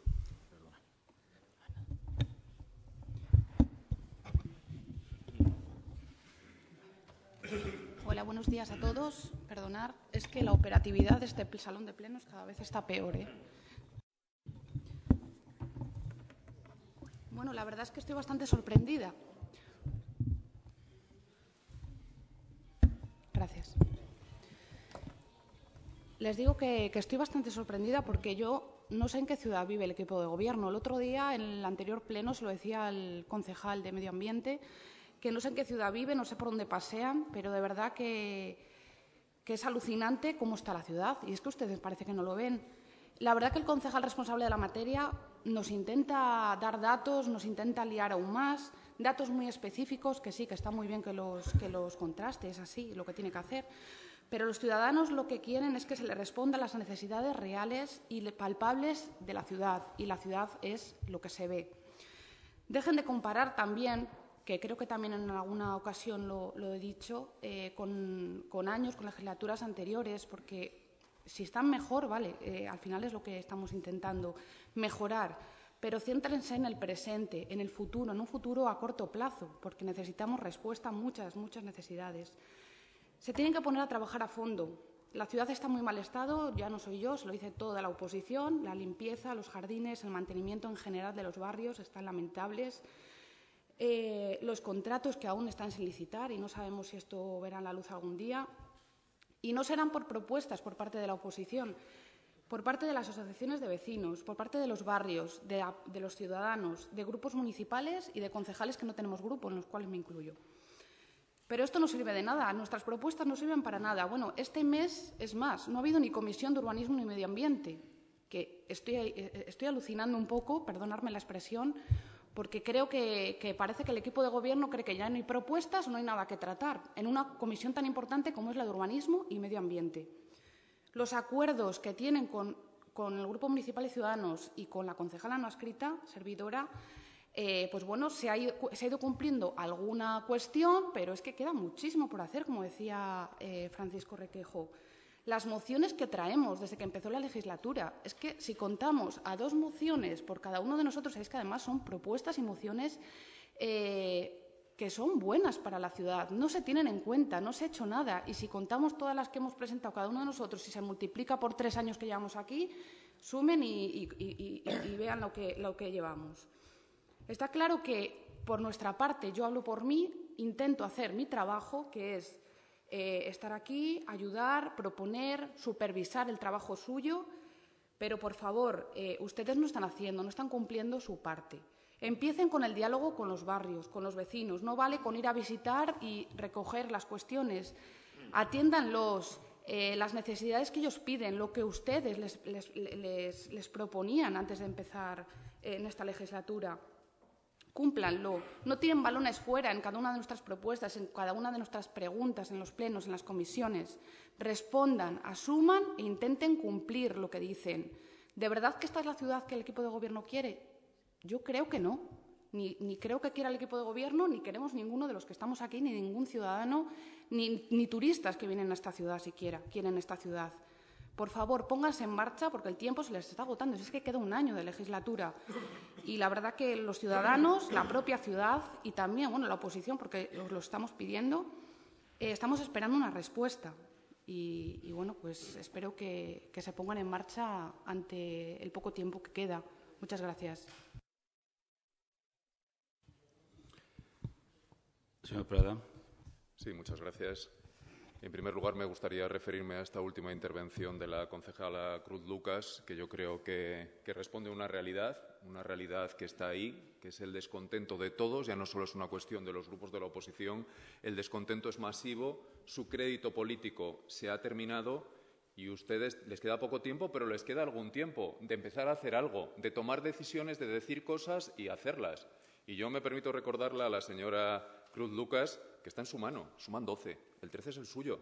Hola, buenos días a todos. Perdonar, es que la operatividad de este salón de plenos cada vez está peor, ¿eh? Bueno, la verdad es que estoy bastante sorprendida. Gracias. Les digo que, que estoy bastante sorprendida porque yo no sé en qué ciudad vive el equipo de gobierno. El otro día, en el anterior pleno, se lo decía al concejal de Medio Ambiente, que no sé en qué ciudad vive, no sé por dónde pasean, pero de verdad que, que es alucinante cómo está la ciudad. Y es que ustedes parece que no lo ven. La verdad que el concejal responsable de la materia nos intenta dar datos, nos intenta liar aún más, datos muy específicos, que sí, que está muy bien que los, que los contraste, es así lo que tiene que hacer. Pero los ciudadanos lo que quieren es que se les responda a las necesidades reales y palpables de la ciudad, y la ciudad es lo que se ve. Dejen de comparar también, que creo que también en alguna ocasión lo, lo he dicho, eh, con, con años, con legislaturas anteriores, porque si están mejor, vale, eh, al final es lo que estamos intentando, mejorar, pero céntrense en el presente, en el futuro, en un futuro a corto plazo, porque necesitamos respuesta a muchas, muchas necesidades. Se tienen que poner a trabajar a fondo. La ciudad está en muy mal estado, ya no soy yo, se lo dice toda la oposición, la limpieza, los jardines, el mantenimiento en general de los barrios están lamentables. Eh, los contratos que aún están sin licitar y no sabemos si esto verá la luz algún día. Y no serán por propuestas por parte de la oposición, por parte de las asociaciones de vecinos, por parte de los barrios, de, de los ciudadanos, de grupos municipales y de concejales que no tenemos grupo, en los cuales me incluyo. Pero esto no sirve de nada, nuestras propuestas no sirven para nada. Bueno, este mes, es más, no ha habido ni comisión de urbanismo ni medio ambiente, que estoy, estoy alucinando un poco, perdonadme la expresión, porque creo que, que parece que el equipo de gobierno cree que ya no hay propuestas, no hay nada que tratar, en una comisión tan importante como es la de urbanismo y medio ambiente. Los acuerdos que tienen con, con el Grupo Municipal de Ciudadanos y con la concejala no adscrita, servidora, eh, pues bueno, se ha, ido, se ha ido cumpliendo alguna cuestión, pero es que queda muchísimo por hacer, como decía eh, Francisco Requejo. Las mociones que traemos desde que empezó la legislatura, es que si contamos a dos mociones por cada uno de nosotros, es que además son propuestas y mociones eh, que son buenas para la ciudad, no se tienen en cuenta, no se ha hecho nada. Y si contamos todas las que hemos presentado cada uno de nosotros, si se multiplica por tres años que llevamos aquí, sumen y, y, y, y, y vean lo que, lo que llevamos. Está claro que, por nuestra parte, yo hablo por mí, intento hacer mi trabajo, que es Eh, estar aquí, ayudar, proponer, supervisar el trabajo suyo, pero, por favor, eh, ustedes no están haciendo, no están cumpliendo su parte. Empiecen con el diálogo con los barrios, con los vecinos. No vale con ir a visitar y recoger las cuestiones. Atiéndanlos, eh, las necesidades que ellos piden, lo que ustedes les, les, les, les proponían antes de empezar eh, en esta legislatura. Cúmplanlo. No tiren balones fuera en cada una de nuestras propuestas, en cada una de nuestras preguntas, en los plenos, en las comisiones. Respondan, asuman e intenten cumplir lo que dicen. ¿De verdad que esta es la ciudad que el equipo de Gobierno quiere? Yo creo que no. Ni, ni creo que quiera el equipo de Gobierno, ni queremos ninguno de los que estamos aquí, ni ningún ciudadano, ni, ni turistas que vienen a esta ciudad siquiera, quieren esta ciudad. Por favor, pónganse en marcha porque el tiempo se les está agotando. Es que queda un año de legislatura. Y la verdad que los ciudadanos, la propia ciudad y también bueno, la oposición, porque os lo estamos pidiendo, eh, estamos esperando una respuesta. Y, y bueno, pues espero que, que se pongan en marcha ante el poco tiempo que queda. Muchas gracias. Señor Prada. Sí, muchas gracias. En primer lugar, me gustaría referirme a esta última intervención de la concejala Cruz Lucas, que yo creo que, que responde a una realidad, una realidad que está ahí, que es el descontento de todos, ya no solo es una cuestión de los grupos de la oposición, el descontento es masivo, su crédito político se ha terminado y a ustedes les queda poco tiempo, pero les queda algún tiempo de empezar a hacer algo, de tomar decisiones, de decir cosas y hacerlas. Y yo me permito recordarle a la señora Cruz Lucas que está en su mano, suman doce, el trece es el suyo.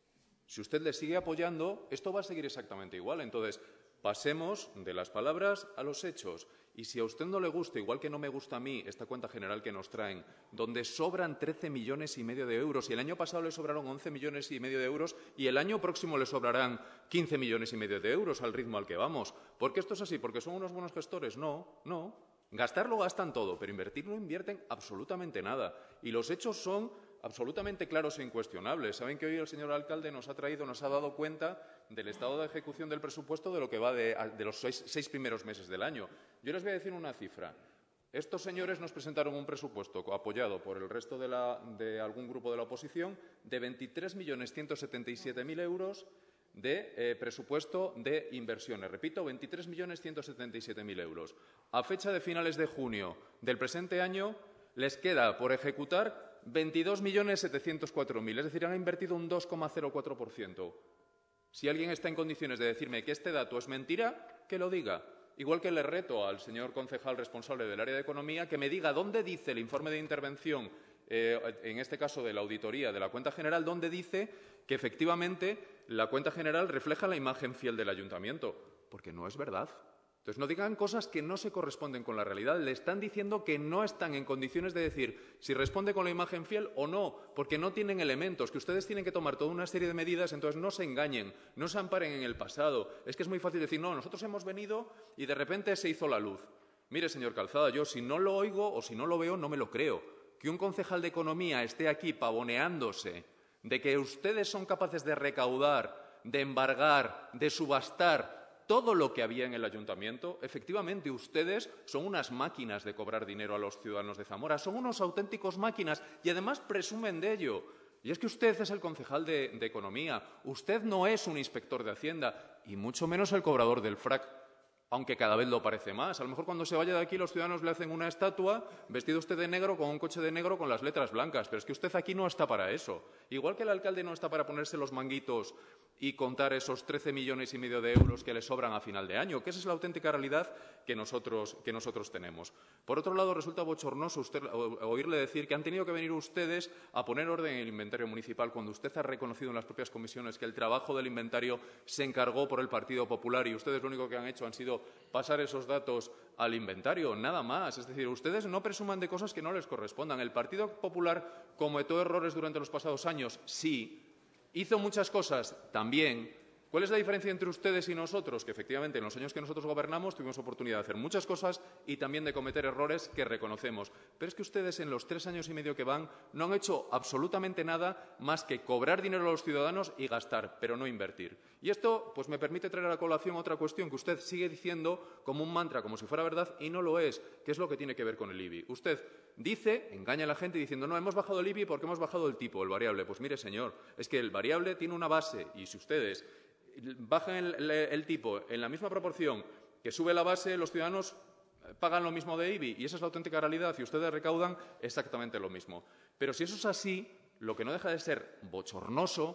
Si usted le sigue apoyando, esto va a seguir exactamente igual. Entonces, pasemos de las palabras a los hechos. Y si a usted no le gusta, igual que no me gusta a mí, esta cuenta general que nos traen, donde sobran trece millones y medio de euros, y el año pasado le sobraron once millones y medio de euros, y el año próximo le sobrarán quince millones y medio de euros al ritmo al que vamos. ¿Por qué esto es así? ¿Porque son unos buenos gestores? No, no. Gastarlo gastan todo, pero invertir no invierten absolutamente nada. Y los hechos son absolutamente claros e incuestionables. Saben que hoy el señor alcalde nos ha traído, nos ha dado cuenta del estado de ejecución del presupuesto de lo que va de, de los seis, seis primeros meses del año. Yo les voy a decir una cifra. Estos señores nos presentaron un presupuesto apoyado por el resto de, la, de algún grupo de la oposición de veintitrés millones ciento setenta y siete mil euros de eh, presupuesto de inversiones. Repito, veintitrés millones ciento setenta y siete mil euros. A fecha de finales de junio del presente año les queda por ejecutar veintidós millones setecientos cuatro mil, es decir, han invertido un dos coma cero cuatro por ciento. Si alguien está en condiciones de decirme que este dato es mentira, que lo diga. Igual que le reto al señor concejal responsable del área de Economía que me diga dónde dice el informe de intervención, eh, en este caso de la auditoría de la cuenta general, dónde dice que efectivamente la cuenta general refleja la imagen fiel del ayuntamiento, porque no es verdad. Entonces, no digan cosas que no se corresponden con la realidad. Le están diciendo que no están en condiciones de decir si responde con la imagen fiel o no, porque no tienen elementos, que ustedes tienen que tomar toda una serie de medidas. Entonces, no se engañen, no se amparen en el pasado. Es que es muy fácil decir, no, nosotros hemos venido y de repente se hizo la luz. Mire, señor Calzada, yo si no lo oigo o si no lo veo, no me lo creo. Que un concejal de Economía esté aquí pavoneándose de que ustedes son capaces de recaudar, de embargar, de subastar todo lo que había en el ayuntamiento, efectivamente, ustedes son unas máquinas de cobrar dinero a los ciudadanos de Zamora, son unos auténticos máquinas y además presumen de ello. Y es que usted es el concejal de, de Economía, usted no es un inspector de Hacienda y mucho menos el cobrador del frac, aunque cada vez lo parece más. A lo mejor cuando se vaya de aquí los ciudadanos le hacen una estatua, vestido usted de negro, con un coche de negro, con las letras blancas, pero es que usted aquí no está para eso. Igual que el alcalde no está para ponerse los manguitos y contar esos trece millones y medio de euros que le sobran a final de año, que esa es la auténtica realidad que nosotros, que nosotros tenemos. Por otro lado, resulta bochornoso usted, oírle decir que han tenido que venir ustedes a poner orden en el inventario municipal cuando usted ha reconocido en las propias comisiones que el trabajo del inventario se encargó por el Partido Popular y ustedes lo único que han hecho han sido pasar esos datos al inventario, nada más. Es decir, ustedes no presuman de cosas que no les correspondan. ¿El Partido Popular cometió errores durante los pasados años? Sí. ¿Hizo muchas cosas? También. ¿Cuál es la diferencia entre ustedes y nosotros? Que efectivamente en los años que nosotros gobernamos tuvimos oportunidad de hacer muchas cosas y también de cometer errores que reconocemos. Pero es que ustedes en los tres años y medio que van no han hecho absolutamente nada más que cobrar dinero a los ciudadanos y gastar, pero no invertir. Y esto pues me permite traer a colación otra cuestión que usted sigue diciendo como un mantra, como si fuera verdad, y no lo es, que es lo que tiene que ver con el I B I. Usted dice, engaña a la gente diciendo, no, hemos bajado el I B I porque hemos bajado el tipo, el variable. Pues mire, señor, es que el variable tiene una base y si ustedes bajan el, el, el tipo en la misma proporción que sube la base, los ciudadanos pagan lo mismo de I B I y esa es la auténtica realidad y ustedes recaudan exactamente lo mismo. Pero si eso es así, lo que no deja de ser bochornoso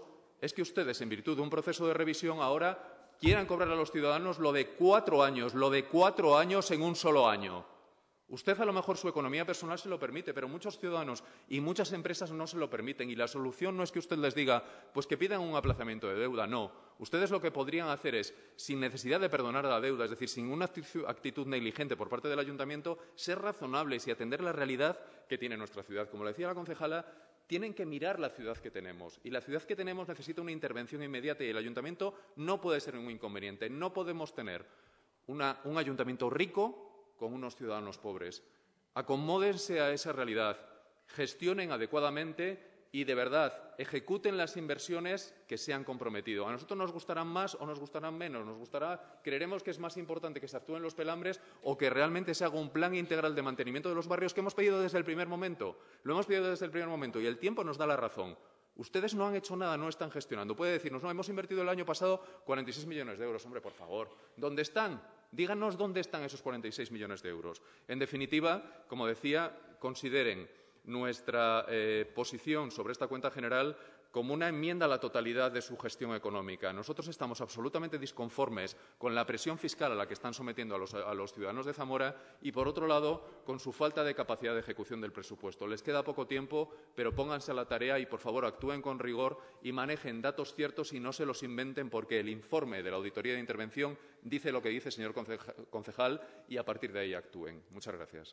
es que ustedes, en virtud de un proceso de revisión, ahora quieran cobrar a los ciudadanos lo de cuatro años, lo de cuatro años en un solo año. Usted, a lo mejor, su economía personal se lo permite, pero muchos ciudadanos y muchas empresas no se lo permiten. Y la solución no es que usted les diga, pues que pidan un aplazamiento de deuda. No. Ustedes lo que podrían hacer es, sin necesidad de perdonar la deuda, es decir, sin una actitud negligente por parte del Ayuntamiento, ser razonables y atender la realidad que tiene nuestra ciudad. Como le decía la concejala, tienen que mirar la ciudad que tenemos. Y la ciudad que tenemos necesita una intervención inmediata y el Ayuntamiento no puede ser un inconveniente. No podemos tener una, un Ayuntamiento rico con unos ciudadanos pobres. Acomódense a esa realidad, gestionen adecuadamente y, de verdad, ejecuten las inversiones que se han comprometido. A nosotros nos gustarán más o nos gustarán menos. Nos gustará, creeremos que es más importante que se actúen los pelambres o que realmente se haga un plan integral de mantenimiento de los barrios que hemos pedido desde el primer momento. Lo hemos pedido desde el primer momento y el tiempo nos da la razón. Ustedes no han hecho nada, no están gestionando. Puede decirnos, no, hemos invertido el año pasado cuarenta y seis millones de euros. Hombre, por favor, ¿dónde están? Díganos dónde están esos cuarenta y seis millones de euros. En definitiva, como decía, consideren nuestra eh, posición sobre esta cuenta general como una enmienda a la totalidad de su gestión económica. Nosotros estamos absolutamente disconformes con la presión fiscal a la que están sometiendo a los, a los ciudadanos de Zamora y, por otro lado, con su falta de capacidad de ejecución del presupuesto. Les queda poco tiempo, pero pónganse a la tarea y, por favor, actúen con rigor y manejen datos ciertos y no se los inventen, porque el informe de la Auditoría de Intervención dice lo que dice, señor concejal, y a partir de ahí actúen. Muchas gracias.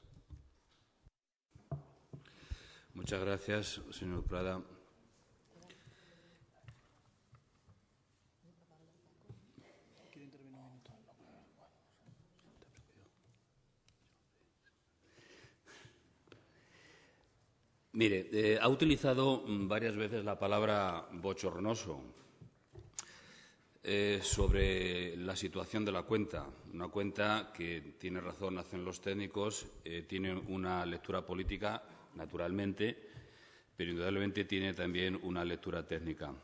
Muchas gracias, señor Prada. Mire, eh, ha utilizado varias veces la palabra bochornoso eh, sobre la situación de la cuenta. Una cuenta que, tiene razón, hacen los técnicos, eh, tiene una lectura política, naturalmente, pero indudablemente tiene también una lectura técnica.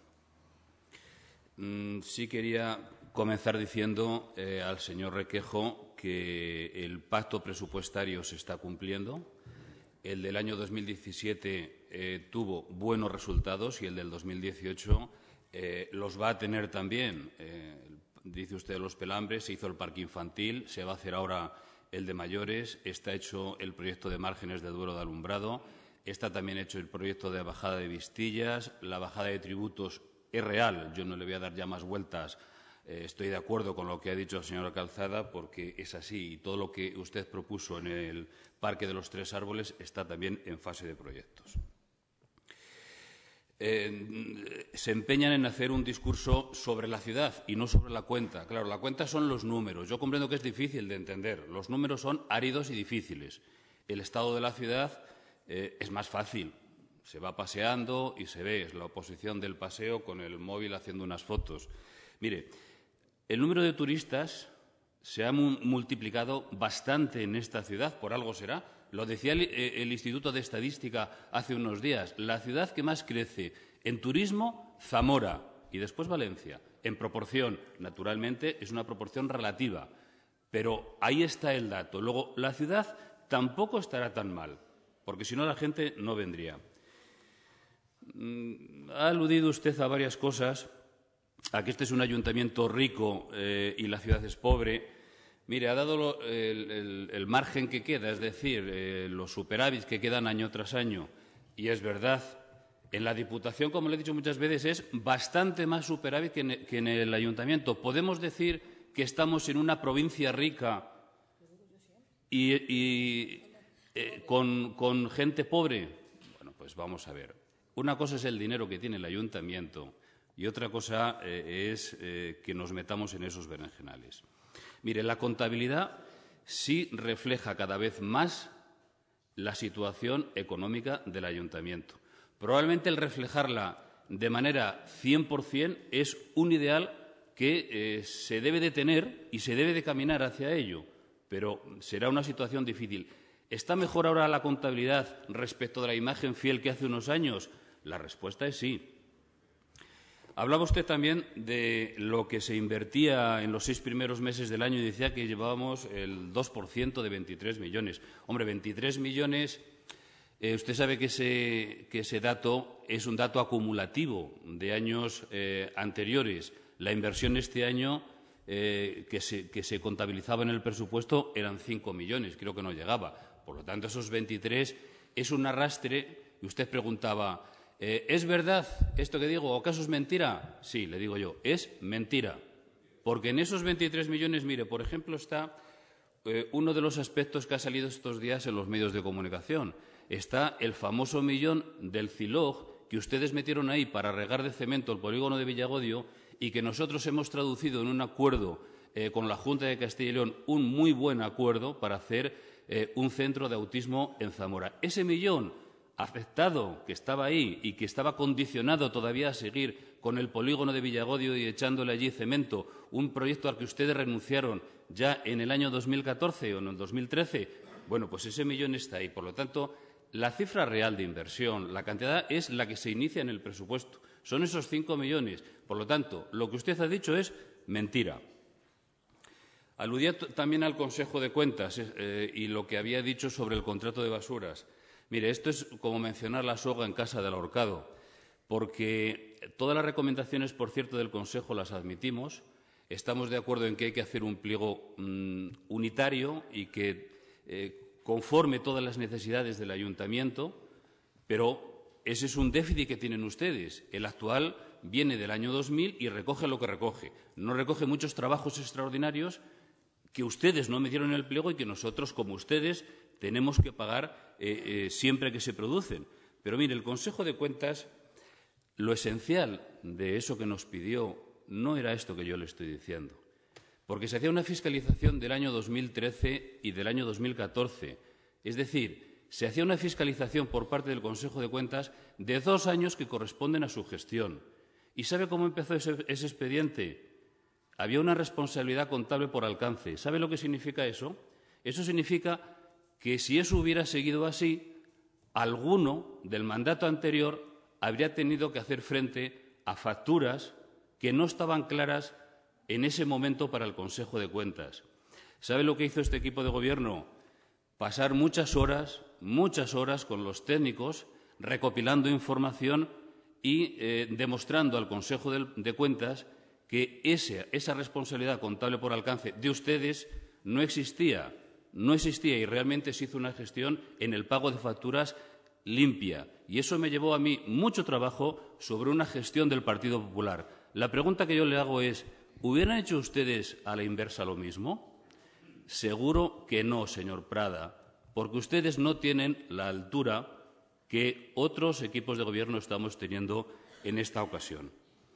Mm, sí quería comenzar diciendo eh, al señor Requejo que el pacto presupuestario se está cumpliendo. El del año dos mil diecisiete eh, tuvo buenos resultados y el del dos mil dieciocho eh, los va a tener también. Eh, dice usted los pelambres, se hizo el parque infantil, se va a hacer ahora el de mayores, está hecho el proyecto de márgenes de Duero de alumbrado, está también hecho el proyecto de bajada de Vistillas, la bajada de tributos es real, yo no le voy a dar ya más vueltas. Eh, estoy de acuerdo con lo que ha dicho la señora Calzada, porque es así y todo lo que usted propuso en el Parque de los Tres Árboles está también en fase de proyectos. Eh, se empeñan en hacer un discurso sobre la ciudad y no sobre la cuenta. Claro, la cuenta son los números. Yo comprendo que es difícil de entender. Los números son áridos y difíciles. El estado de la ciudad eh, es más fácil. Se va paseando y se ve, es la oposición del paseo con el móvil haciendo unas fotos. Mire, el número de turistas se ha multiplicado bastante en esta ciudad, por algo será. Lo decía el, el Instituto de Estadística hace unos días. La ciudad que más crece en turismo, Zamora, y después Valencia. En proporción, naturalmente, es una proporción relativa, pero ahí está el dato. Luego, la ciudad tampoco estará tan mal, porque si no la gente no vendría. Ha aludido usted a varias cosas, a que este es un ayuntamiento rico eh, y la ciudad es pobre. Mire, ha dado lo, el, el, el margen que queda, es decir, eh, los superávits que quedan año tras año. Y es verdad, en la Diputación, como le he dicho muchas veces, es bastante más superávit que en, que en el ayuntamiento. ¿Podemos decir que estamos en una provincia rica y, y eh, con, con gente pobre? Bueno, pues vamos a ver. Una cosa es el dinero que tiene el ayuntamiento y otra cosa eh, es eh, que nos metamos en esos berenjenales. Mire, la contabilidad sí refleja cada vez más la situación económica del ayuntamiento. Probablemente el reflejarla de manera cien por cien es un ideal que eh, se debe de tener y se debe de caminar hacia ello, pero será una situación difícil. ¿Está mejor ahora la contabilidad respecto de la imagen fiel que hace unos años? La respuesta es sí. Hablaba usted también de lo que se invertía en los seis primeros meses del año y decía que llevábamos el dos por ciento de veintitrés millones. Hombre, veintitrés millones, eh, usted sabe que ese, que ese dato es un dato acumulativo de años eh, anteriores. La inversión este año eh, que, se, que se contabilizaba en el presupuesto eran cinco millones, creo que no llegaba. Por lo tanto, esos veintitrés es un arrastre. Y usted preguntaba, eh, ¿es verdad esto que digo o acaso es mentira? Sí, le digo yo, es mentira. Porque en esos veintitrés millones, mire, por ejemplo, está eh, uno de los aspectos que ha salido estos días en los medios de comunicación. Está el famoso millón del CILOG que ustedes metieron ahí para regar de cemento el polígono de Villagodio y que nosotros hemos traducido en un acuerdo eh, con la Junta de Castilla y León, un muy buen acuerdo para hacer eh, un centro de autismo en Zamora. Ese millón afectado que estaba ahí y que estaba condicionado todavía a seguir con el polígono de Villagodio y echándole allí cemento, un proyecto al que ustedes renunciaron ya en el año dos mil catorce o en el dos mil trece, bueno, pues ese millón está ahí. Por lo tanto, la cifra real de inversión, la cantidad, es la que se inicia en el presupuesto. Son esos cinco millones. Por lo tanto, lo que usted ha dicho es mentira. Aludía también al Consejo de Cuentas eh, y lo que había dicho sobre el contrato de basuras. Mire, esto es como mencionar la soga en casa del ahorcado, porque todas las recomendaciones, por cierto, del Consejo las admitimos. Estamos de acuerdo en que hay que hacer un pliego mmm, unitario y que eh, conforme todas las necesidades del Ayuntamiento, pero ese es un déficit que tienen ustedes. El actual viene del año dos mil y recoge lo que recoge. No recoge muchos trabajos extraordinarios que ustedes no metieron en el pliego y que nosotros, como ustedes, tenemos que pagar eh, eh, siempre que se producen. Pero mire, el Consejo de Cuentas, lo esencial de eso que nos pidió no era esto que yo le estoy diciendo, porque se hacía una fiscalización del año dos mil trece y del año dos mil catorce. Es decir, se hacía una fiscalización por parte del Consejo de Cuentas de dos años que corresponden a su gestión. ¿Y sabe cómo empezó ese, ese expediente? Había una responsabilidad contable por alcance. ¿Sabe lo que significa eso? Eso significa que si eso hubiera seguido así, alguno del mandato anterior habría tenido que hacer frente a facturas que no estaban claras en ese momento para el Consejo de Cuentas. ¿Sabe lo que hizo este equipo de gobierno? Pasar muchas horas, muchas horas con los técnicos, recopilando información y eh, demostrando al Consejo de, de Cuentas que ese, esa responsabilidad contable por alcance de ustedes no existía. No existía y realmente se hizo una gestión en el pago de facturas limpia. Y eso me llevó a mí mucho trabajo sobre una gestión del Partido Popular. La pregunta que yo le hago es, ¿hubieran hecho ustedes a la inversa lo mismo? Seguro que no, señor Prada, porque ustedes no tienen la altura que otros equipos de gobierno estamos teniendo en esta ocasión.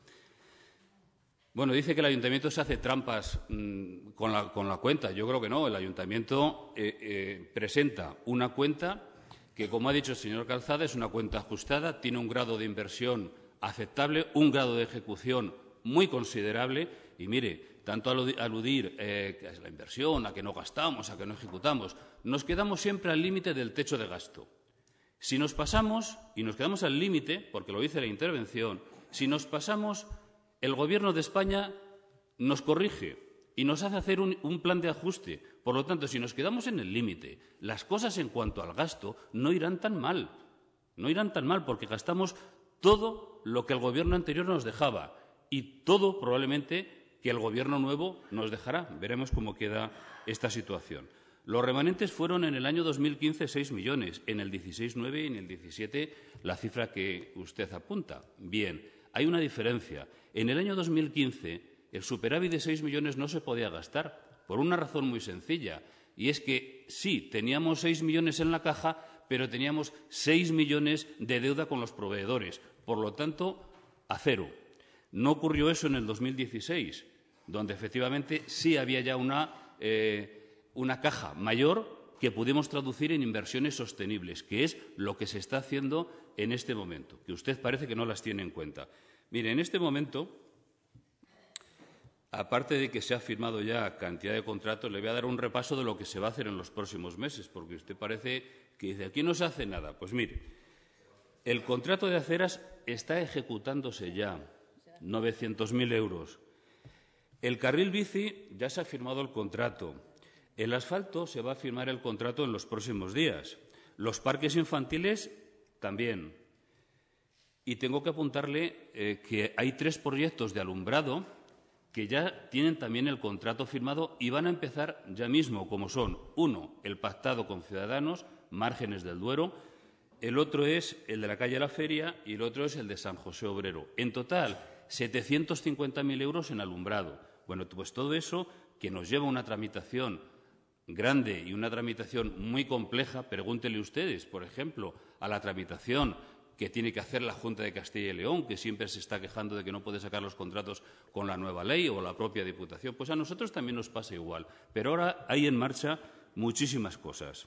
Bueno, dice que el Ayuntamiento se hace trampas mmm, con, la, con la cuenta. Yo creo que no. El Ayuntamiento eh, eh, presenta una cuenta que, como ha dicho el señor Calzada, es una cuenta ajustada, tiene un grado de inversión aceptable, un grado de ejecución muy considerable. Y, mire, tanto aludir eh, a la inversión, a que no gastamos, a que no ejecutamos, nos quedamos siempre al límite del techo de gasto. Si nos pasamos, y nos quedamos al límite, porque lo dice la intervención, si nos pasamos, el Gobierno de España nos corrige y nos hace hacer un, un plan de ajuste. Por lo tanto, si nos quedamos en el límite, las cosas en cuanto al gasto no irán tan mal. No irán tan mal porque gastamos todo lo que el Gobierno anterior nos dejaba y todo probablemente que el Gobierno nuevo nos dejará. Veremos cómo queda esta situación. Los remanentes fueron en el año dos mil quince seis millones, en el dieciséis nueve y en el diecisiete la cifra que usted apunta. Bien, hay una diferencia. En el año dos mil quince el superávit de seis millones no se podía gastar por una razón muy sencilla, y es que sí, teníamos seis millones en la caja, pero teníamos seis millones de deuda con los proveedores. Por lo tanto, a cero. No ocurrió eso en el dos mil dieciséis, donde efectivamente sí había ya una, eh, una caja mayor que pudimos traducir en inversiones sostenibles, que es lo que se está haciendo en este momento, que usted parece que no las tiene en cuenta. Mire, en este momento, aparte de que se ha firmado ya cantidad de contratos, le voy a dar un repaso de lo que se va a hacer en los próximos meses, porque usted parece que dice, aquí no se hace nada. Pues mire, el contrato de aceras está ejecutándose ya, novecientos mil euros. El carril bici ya se ha firmado el contrato. El asfalto se va a firmar el contrato en los próximos días. Los parques infantiles también. Y tengo que apuntarle eh, que hay tres proyectos de alumbrado que ya tienen también el contrato firmado y van a empezar ya mismo, como son, uno, el pactado con Ciudadanos, Márgenes del Duero, el otro es el de la calle La Feria y el otro es el de San José Obrero. En total, setecientos cincuenta mil euros en alumbrado. Bueno, pues todo eso, que nos lleva a una tramitación grande y una tramitación muy compleja, pregúntenle ustedes, por ejemplo, a la tramitación que tiene que hacer la Junta de Castilla y León, que siempre se está quejando de que no puede sacar los contratos con la nueva ley, o la propia Diputación. Pues a nosotros también nos pasa igual. Pero ahora hay en marcha muchísimas cosas.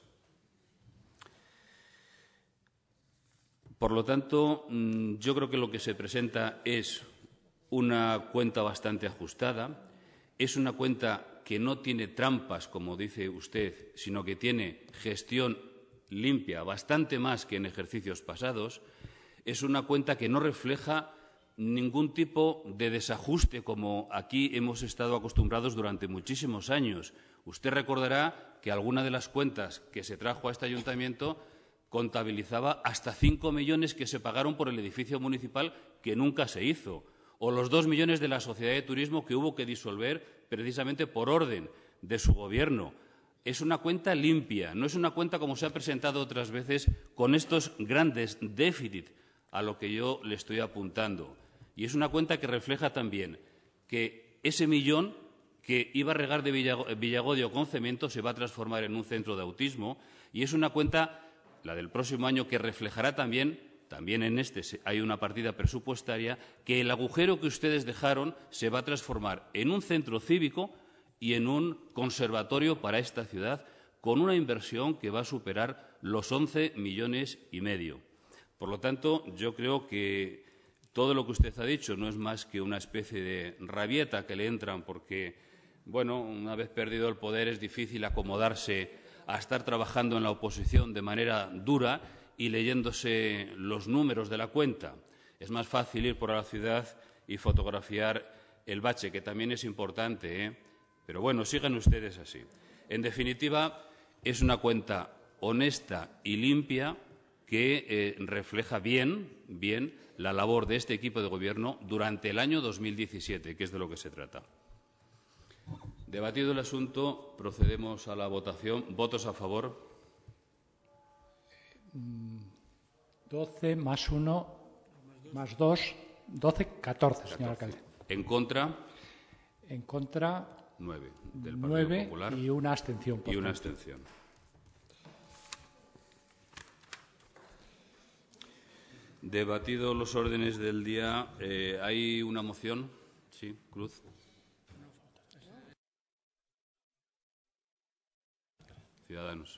Por lo tanto, yo creo que lo que se presenta es una cuenta bastante ajustada, es una cuenta que no tiene trampas, como dice usted, sino que tiene gestión limpia, bastante más que en ejercicios pasados. Es una cuenta que no refleja ningún tipo de desajuste, como aquí hemos estado acostumbrados durante muchísimos años. Usted recordará que alguna de las cuentas que se trajo a este ayuntamiento contabilizaba hasta cinco millones que se pagaron por el edificio municipal que nunca se hizo, o los dos millones de la Sociedad de Turismo que hubo que disolver precisamente por orden de su Gobierno. Es una cuenta limpia, no es una cuenta como se ha presentado otras veces con estos grandes déficits a lo que yo le estoy apuntando. Y es una cuenta que refleja también que ese millón que iba a regar de Villagodio con cemento se va a transformar en un centro de autismo, y es una cuenta, la del próximo año, que reflejará también, también en este hay una partida presupuestaria, que el agujero que ustedes dejaron se va a transformar en un centro cívico y en un conservatorio para esta ciudad, con una inversión que va a superar los once millones y medio. Por lo tanto, yo creo que todo lo que usted ha dicho no es más que una especie de rabieta que le entran porque, bueno, una vez perdido el poder es difícil acomodarse a estar trabajando en la oposición de manera dura y leyéndose los números de la cuenta. Es más fácil ir por la ciudad y fotografiar el bache, que también es importante, ¿eh? Pero bueno, sigan ustedes así. En definitiva, es una cuenta honesta y limpia que eh, refleja bien, bien la labor de este equipo de Gobierno durante el año dos mil diecisiete, que es de lo que se trata. Debatido el asunto, procedemos a la votación. ¿Votos a favor? doce más uno más dos, doce, catorce, señor alcalde. ¿En contra? En contra, nueve del Partido nueve Popular. Y una abstención. Y una abstención. Debatido los órdenes del día, eh, ¿hay una moción? Sí, Cruz. Ciudadanos.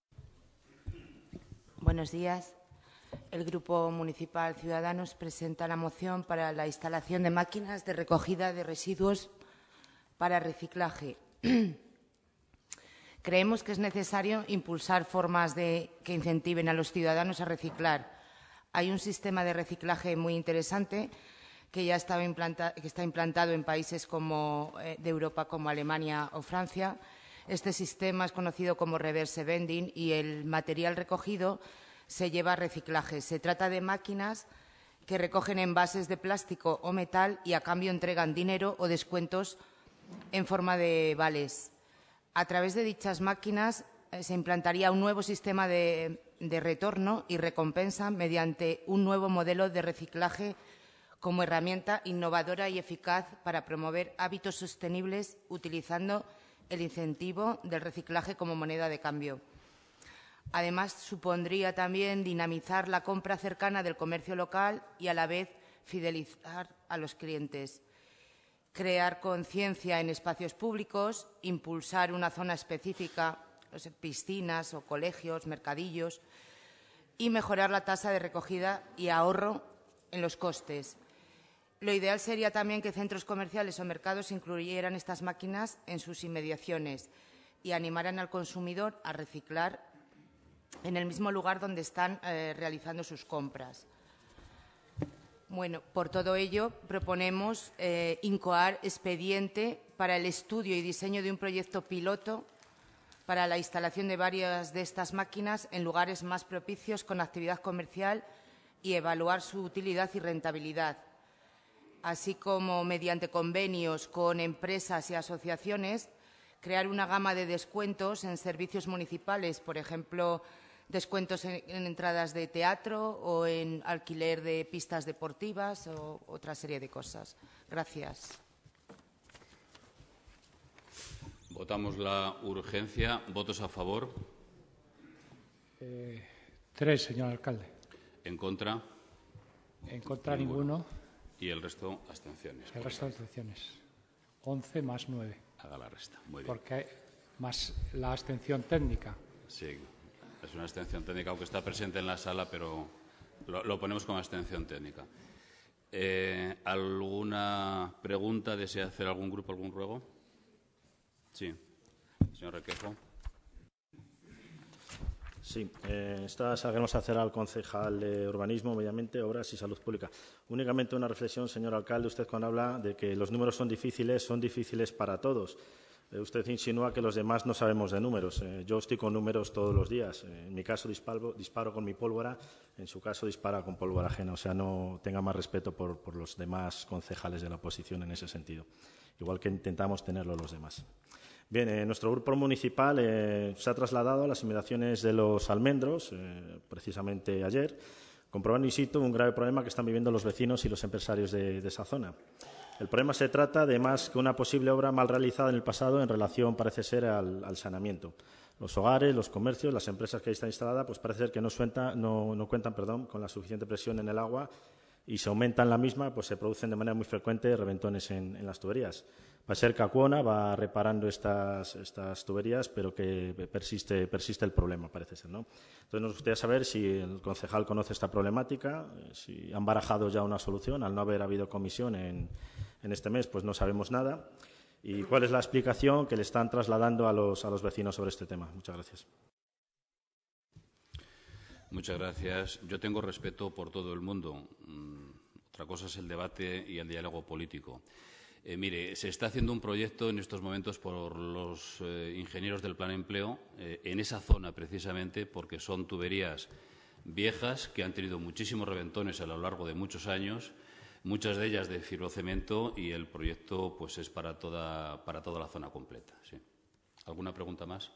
Buenos días. El Grupo Municipal Ciudadanos presenta la moción para la instalación de máquinas de recogida de residuos para reciclaje. Creemos que es necesario impulsar formas de, que incentiven a los ciudadanos a reciclar. Hay un sistema de reciclaje muy interesante que ya estaba implanta, que está implantado en países como, eh, de Europa como Alemania o Francia. Este sistema es conocido como reverse vending y el material recogido se lleva a reciclaje. Se trata de máquinas que recogen envases de plástico o metal y a cambio entregan dinero o descuentos en forma de vales. A través de dichas máquinas eh, se implantaría un nuevo sistema de, de retorno y recompensa mediante un nuevo modelo de reciclaje como herramienta innovadora y eficaz para promover hábitos sostenibles utilizando el incentivo del reciclaje como moneda de cambio. Además, supondría también dinamizar la compra cercana del comercio local y, a la vez, fidelizar a los clientes, crear conciencia en espacios públicos, impulsar una zona específica, no sé, piscinas o colegios, mercadillos, y mejorar la tasa de recogida y ahorro en los costes. Lo ideal sería también que centros comerciales o mercados incluyeran estas máquinas en sus inmediaciones y animaran al consumidor a reciclar en el mismo lugar donde están eh, realizando sus compras. Bueno, por todo ello, proponemos eh, incoar expediente para el estudio y diseño de un proyecto piloto para la instalación de varias de estas máquinas en lugares más propicios con actividad comercial y evaluar su utilidad y rentabilidad, así como mediante convenios con empresas y asociaciones, crear una gama de descuentos en servicios municipales, por ejemplo, descuentos en, en entradas de teatro o en alquiler de pistas deportivas o otra serie de cosas. Gracias. Votamos la urgencia. ¿Votos a favor? Eh, tres, señor alcalde. ¿En contra? En contra ninguno. Y el resto, abstenciones. El resto, abstenciones. once más nueve. Haga la resta. Muy bien. Porque hay más la abstención técnica. Sí, es una abstención técnica, aunque está presente en la sala, pero lo, lo ponemos como abstención técnica. Eh, ¿Alguna pregunta? ¿Desea hacer algún grupo, algún ruego? Sí. Señor Requejo. Sí, eh, esta la queremos hacer al concejal de Urbanismo, Medio Ambiente, Obras y Salud Pública. Únicamente una reflexión, señor alcalde. Usted cuando habla de que los números son difíciles, son difíciles para todos. Eh, usted insinúa que los demás no sabemos de números. Eh, yo estoy con números todos los días. Eh, en mi caso disparo, disparo con mi pólvora, en su caso dispara con pólvora ajena. O sea, no tenga más respeto por, por los demás concejales de la oposición en ese sentido, igual que intentamos tenerlo los demás. Bien, eh, nuestro grupo municipal eh, se ha trasladado a las inmediaciones de Los Almendros, eh, precisamente ayer, comprobando in situ un grave problema que están viviendo los vecinos y los empresarios de, de esa zona. El problema se trata de más que una posible obra mal realizada en el pasado en relación, parece ser, al, al saneamiento. Los hogares, los comercios, las empresas que ahí están instaladas, pues parece ser que no, suenta, no, no cuentan perdón, con la suficiente presión en el agua y se aumentan la misma, pues se producen de manera muy frecuente reventones en, en las tuberías. Va a ser que Acuona va reparando estas, estas tuberías, pero que persiste, persiste el problema, parece ser, ¿no? Entonces, nos gustaría saber si el concejal conoce esta problemática, si han barajado ya una solución. Al no haber habido comisión en, en este mes, pues no sabemos nada. ¿Y cuál es la explicación que le están trasladando a los, a los vecinos sobre este tema? Muchas gracias. Muchas gracias. Yo tengo respeto por todo el mundo. Otra cosa es el debate y el diálogo político. Eh, mire, se está haciendo un proyecto en estos momentos por los eh, ingenieros del Plan Empleo eh, en esa zona precisamente porque son tuberías viejas que han tenido muchísimos reventones a lo largo de muchos años, muchas de ellas de fibrocemento, y el proyecto pues es para toda, para toda la zona completa. Sí. ¿Alguna pregunta más?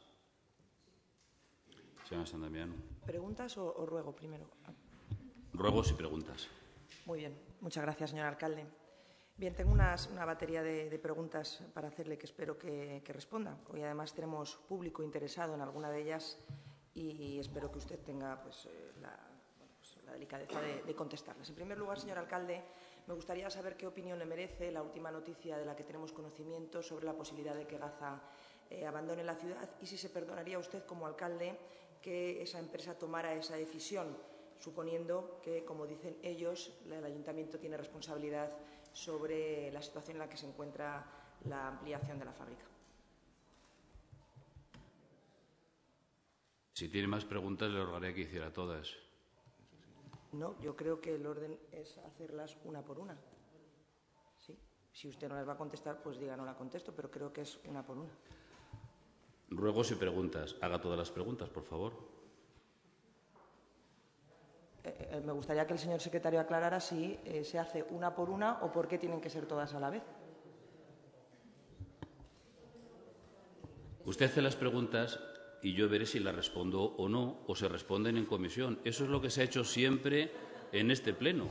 Señora San Damián. ¿Preguntas o, o ruego primero? Ruegos y preguntas. Muy bien. Muchas gracias, señor alcalde. Bien, tengo unas, una batería de, de preguntas para hacerle que espero que, que responda. Hoy, además, tenemos público interesado en alguna de ellas y espero que usted tenga pues, eh, la, bueno, pues, la delicadeza de, de contestarlas. En primer lugar, señor alcalde, me gustaría saber qué opinión le merece la última noticia de la que tenemos conocimiento sobre la posibilidad de que Gaza eh, abandone la ciudad y si se perdonaría usted como alcalde que esa empresa tomara esa decisión, suponiendo que, como dicen ellos, el ayuntamiento tiene responsabilidad sobre la situación en la que se encuentra la ampliación de la fábrica. Si tiene más preguntas, le rogaré que hiciera todas. No, yo creo que el orden es hacerlas una por una. Sí. Si usted no las va a contestar, pues diga no la contesto, pero creo que es una por una. Ruegos y preguntas. Haga todas las preguntas, por favor. Eh, eh, me gustaría que el señor secretario aclarara si eh, se hace una por una o por qué tienen que ser todas a la vez. Usted hace las preguntas y yo veré si las respondo o no, o se responden en comisión. Eso es lo que se ha hecho siempre en este pleno.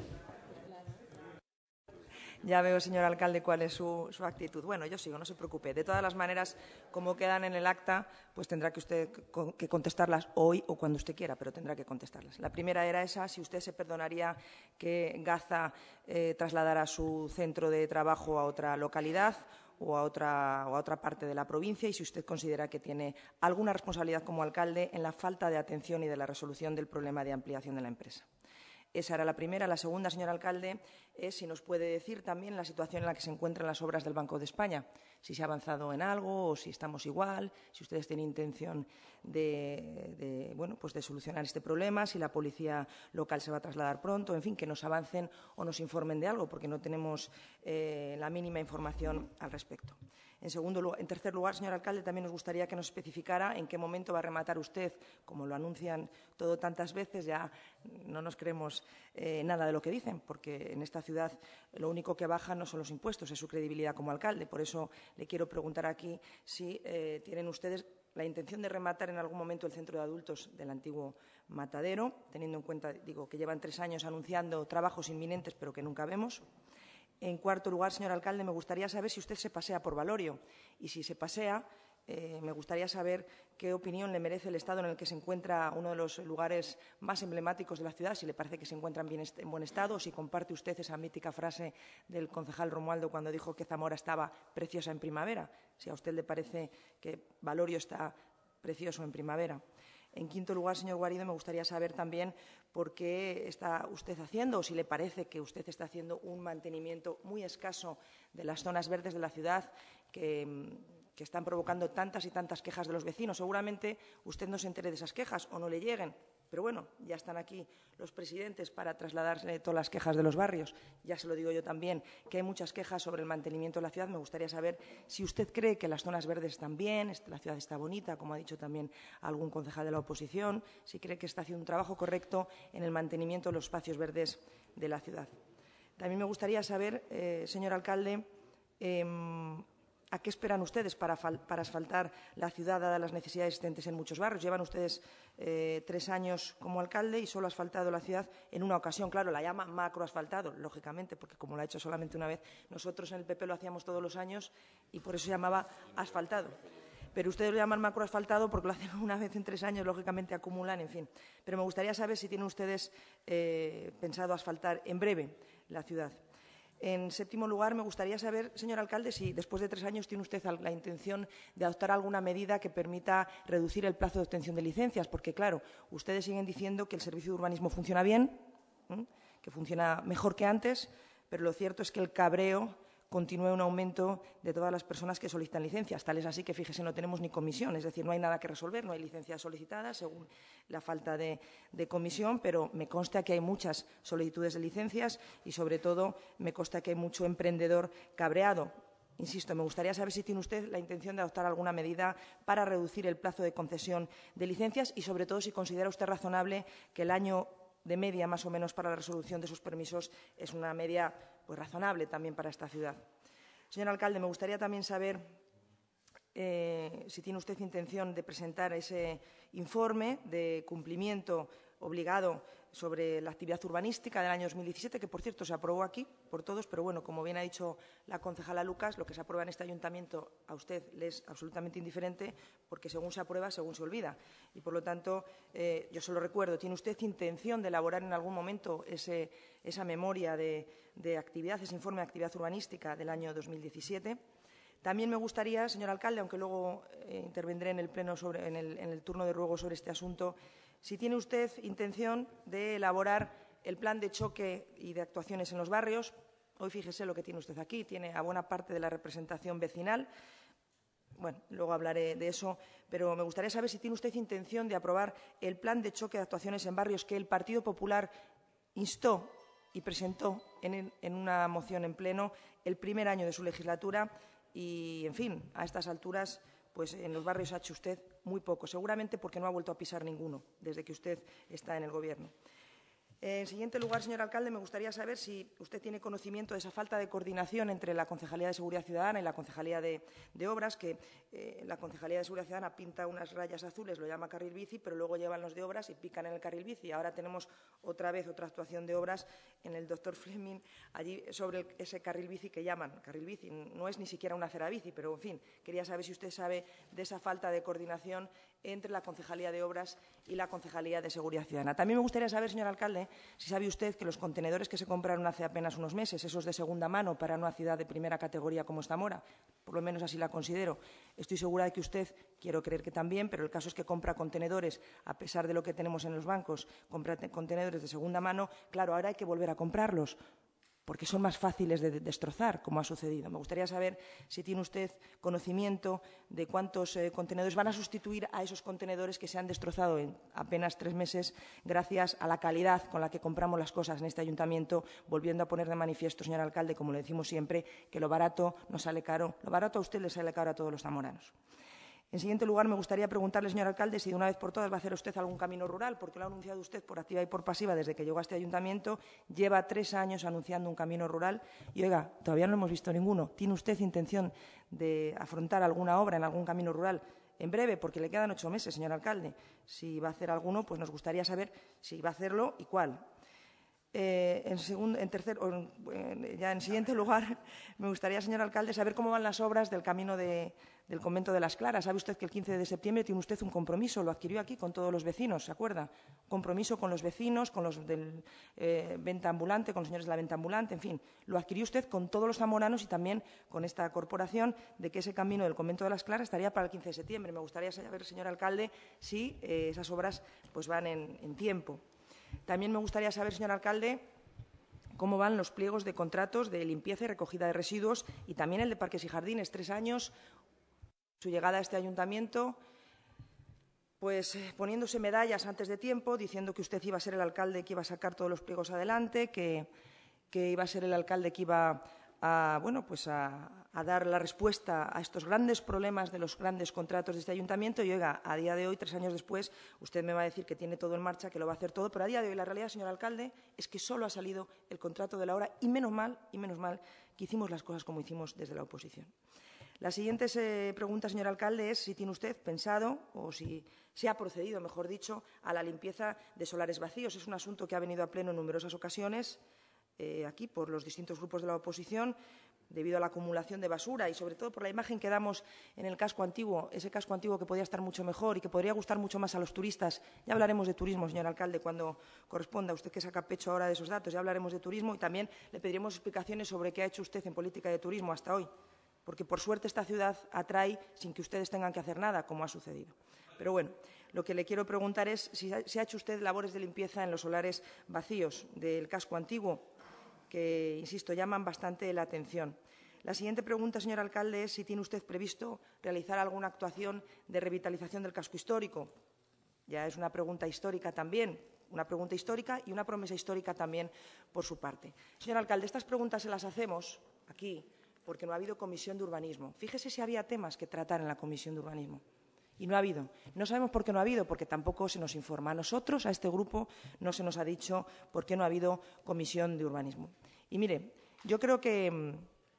Ya veo, señor alcalde, cuál es su, su actitud. Bueno, yo sigo, no se preocupe. De todas las maneras, como quedan en el acta, pues tendrá que usted que contestarlas hoy o cuando usted quiera, pero tendrá que contestarlas. La primera era esa, si usted se perdonaría que Gaza eh, trasladara su centro de trabajo a otra localidad o a, otra, o a otra parte de la provincia y si usted considera que tiene alguna responsabilidad como alcalde en la falta de atención y de la resolución del problema de ampliación de la empresa. Esa era la primera. La segunda, señor alcalde, es si nos puede decir también la situación en la que se encuentran las obras del Banco de España, si se ha avanzado en algo o si estamos igual, si ustedes tienen intención de, de, bueno, pues de solucionar este problema, si la policía local se va a trasladar pronto, en fin, que nos avancen o nos informen de algo, porque no tenemos eh, la mínima información al respecto. En, segundo lugar, en tercer lugar, señor alcalde, también nos gustaría que nos especificara en qué momento va a rematar usted, como lo anuncian todo tantas veces, ya no nos creemos eh, nada de lo que dicen, porque en esta ciudad lo único que baja no son los impuestos, es su credibilidad como alcalde. Por eso le quiero preguntar aquí si eh, tienen ustedes la intención de rematar en algún momento el centro de adultos del antiguo Matadero, teniendo en cuenta, digo, que llevan tres años anunciando trabajos inminentes, pero que nunca vemos. En cuarto lugar, señor alcalde, me gustaría saber si usted se pasea por Valorio y, si se pasea, eh, me gustaría saber qué opinión le merece el estado en el que se encuentra uno de los lugares más emblemáticos de la ciudad, si le parece que se encuentra en, en buen estado, o si comparte usted esa mítica frase del concejal Romualdo cuando dijo que Zamora estaba preciosa en primavera, si a usted le parece que Valorio está precioso en primavera. En quinto lugar, señor Guarido, me gustaría saber también por qué está usted haciendo, o si le parece que usted está haciendo un mantenimiento muy escaso de las zonas verdes de la ciudad que, que están provocando tantas y tantas quejas de los vecinos. Seguramente usted no se entere de esas quejas o no le lleguen, pero bueno, ya están aquí los presidentes para trasladarle todas las quejas de los barrios. Ya se lo digo yo también, que hay muchas quejas sobre el mantenimiento de la ciudad. Me gustaría saber si usted cree que las zonas verdes están bien, la ciudad está bonita, como ha dicho también algún concejal de la oposición, si cree que está haciendo un trabajo correcto en el mantenimiento de los espacios verdes de la ciudad. También me gustaría saber, eh, señor alcalde, eh, ¿a qué esperan ustedes para, para asfaltar la ciudad, dadas las necesidades existentes en muchos barrios? Llevan ustedes eh, tres años como alcalde y solo ha asfaltado la ciudad en una ocasión. Claro, la llama macroasfaltado, lógicamente, porque como lo ha hecho solamente una vez, nosotros en el P P lo hacíamos todos los años y por eso se llamaba asfaltado. Pero ustedes lo llaman macroasfaltado porque lo hacen una vez en tres años, lógicamente acumulan, en fin. Pero me gustaría saber si tienen ustedes eh, pensado asfaltar en breve la ciudad. En séptimo lugar, me gustaría saber, señor alcalde, si después de tres años tiene usted la intención de adoptar alguna medida que permita reducir el plazo de obtención de licencias, porque, claro, ustedes siguen diciendo que el servicio de urbanismo funciona bien, ¿eh? que funciona mejor que antes, pero lo cierto es que el cabreo continúa un aumento de todas las personas que solicitan licencias. Tal es así que, fíjese, no tenemos ni comisión, es decir, no hay nada que resolver, no hay licencias solicitadas según la falta de, de comisión, pero me consta que hay muchas solicitudes de licencias y, sobre todo, me consta que hay mucho emprendedor cabreado. Insisto, me gustaría saber si tiene usted la intención de adoptar alguna medida para reducir el plazo de concesión de licencias y, sobre todo, si considera usted razonable que el año de media, más o menos, para la resolución de esos permisos es una media pues, razonable también para esta ciudad. Señor alcalde, me gustaría también saber eh, si tiene usted intención de presentar ese informe de cumplimiento obligado sobre la actividad urbanística del año dos mil diecisiete, que, por cierto, se aprobó aquí por todos, pero, bueno, como bien ha dicho la concejala Lucas, lo que se aprueba en este ayuntamiento a usted le es absolutamente indiferente porque, según se aprueba, según se olvida. Y, por lo tanto, eh, yo se lo recuerdo, ¿tiene usted intención de elaborar en algún momento ese, esa memoria de, de actividad, ese informe de actividad urbanística del año dos mil diecisiete? También me gustaría, señor alcalde, aunque luego eh, intervendré en el, pleno sobre, en, el, en el turno de ruego sobre este asunto, si tiene usted intención de elaborar el plan de choque y de actuaciones en los barrios. Hoy fíjese lo que tiene usted aquí, tiene a buena parte de la representación vecinal. Bueno, luego hablaré de eso, pero me gustaría saber si tiene usted intención de aprobar el plan de choque de actuaciones en barrios que el Partido Popular instó y presentó en, en una moción en pleno el primer año de su legislatura y, en fin, a estas alturas, pues en los barrios ha hecho usted muy poco, seguramente porque no ha vuelto a pisar ninguno desde que usted está en el Gobierno. En siguiente lugar, señor alcalde, me gustaría saber si usted tiene conocimiento de esa falta de coordinación entre la Concejalía de Seguridad Ciudadana y la Concejalía de, de Obras, que eh, la Concejalía de Seguridad Ciudadana pinta unas rayas azules, lo llama carril bici, pero luego llevan los de Obras y pican en el carril bici. Ahora tenemos otra vez otra actuación de Obras en el doctor Fleming, allí sobre el, ese carril bici que llaman carril bici. No es ni siquiera una acera bici, pero, en fin, quería saber si usted sabe de esa falta de coordinación entre la Concejalía de Obras y la Concejalía de Seguridad Ciudadana. También me gustaría saber, señor alcalde, si sabe usted que los contenedores que se compraron hace apenas unos meses, esos de segunda mano para una ciudad de primera categoría como es Zamora, por lo menos así la considero, estoy segura de que usted, quiero creer que también, pero el caso es que compra contenedores, a pesar de lo que tenemos en los bancos, compra contenedores de segunda mano, claro, ahora hay que volver a comprarlos. porque son más fáciles de destrozar, como ha sucedido. Me gustaría saber si tiene usted conocimiento de cuántos eh, contenedores van a sustituir a esos contenedores que se han destrozado en apenas tres meses gracias a la calidad con la que compramos las cosas en este ayuntamiento, volviendo a poner de manifiesto, señor alcalde, como le decimos siempre, que lo barato no sale caro, lo barato a usted le sale caro a todos los zamoranos. En siguiente lugar, me gustaría preguntarle, señor alcalde, si de una vez por todas va a hacer usted algún camino rural, porque lo ha anunciado usted por activa y por pasiva desde que llegó a este ayuntamiento. Lleva tres años anunciando un camino rural y, oiga, todavía no hemos visto ninguno. ¿Tiene usted intención de afrontar alguna obra en algún camino rural en breve? Porque le quedan ocho meses, señor alcalde. Si va a hacer alguno, pues nos gustaría saber si va a hacerlo y cuál. Eh, en, segundo, en tercer, o en, ya en siguiente lugar, me gustaría, señor alcalde, saber cómo van las obras del camino de, del convento de las Claras. Sabe usted que el quince de septiembre tiene usted un compromiso, lo adquirió aquí con todos los vecinos, ¿se acuerda? Compromiso con los vecinos, con los del eh, venta ambulante, con los señores de la venta ambulante, en fin, lo adquirió usted con todos los zamoranos y también con esta corporación de que ese camino del convento de las Claras estaría para el quince de septiembre. Me gustaría saber, señor alcalde, si eh, esas obras pues, van en, en tiempo. También me gustaría saber, señor alcalde, cómo van los pliegos de contratos de limpieza y recogida de residuos y también el de parques y jardines. Tres años, su llegada a este ayuntamiento, pues poniéndose medallas antes de tiempo, diciendo que usted iba a ser el alcalde que iba a sacar todos los pliegos adelante, que, que iba a ser el alcalde que iba a, bueno, pues a, a dar la respuesta a estos grandes problemas de los grandes contratos de este ayuntamiento. Y, oiga, a día de hoy, tres años después, usted me va a decir que tiene todo en marcha, que lo va a hacer todo, pero a día de hoy la realidad, señor alcalde, es que solo ha salido el contrato de la hora y menos mal, y menos mal que hicimos las cosas como hicimos desde la oposición. La siguiente eh, pregunta, señor alcalde, es si tiene usted pensado, o si se ha procedido, mejor dicho, a la limpieza de solares vacíos. Es un asunto que ha venido a pleno en numerosas ocasiones, eh, aquí por los distintos grupos de la oposición, debido a la acumulación de basura y, sobre todo, por la imagen que damos en el casco antiguo, ese casco antiguo que podría estar mucho mejor y que podría gustar mucho más a los turistas. Ya hablaremos de turismo, señor alcalde, cuando corresponda. Usted que saca pecho ahora de esos datos, ya hablaremos de turismo y también le pediremos explicaciones sobre qué ha hecho usted en política de turismo hasta hoy, porque, por suerte, esta ciudad atrae sin que ustedes tengan que hacer nada, como ha sucedido. Pero, bueno, lo que le quiero preguntar es si ha, si ha hecho usted labores de limpieza en los solares vacíos del casco antiguo, que, insisto, llaman bastante la atención. La siguiente pregunta, señor alcalde, es si tiene usted previsto realizar alguna actuación de revitalización del casco histórico. Ya es una pregunta histórica también, una pregunta histórica y una promesa histórica también por su parte. Señor alcalde, estas preguntas se las hacemos aquí porque no ha habido comisión de urbanismo. Fíjese si había temas que tratar en la comisión de urbanismo. Y no ha habido. No sabemos por qué no ha habido, porque tampoco se nos informa. A nosotros, a este grupo, no se nos ha dicho por qué no ha habido comisión de urbanismo. Y mire, yo creo que mmm,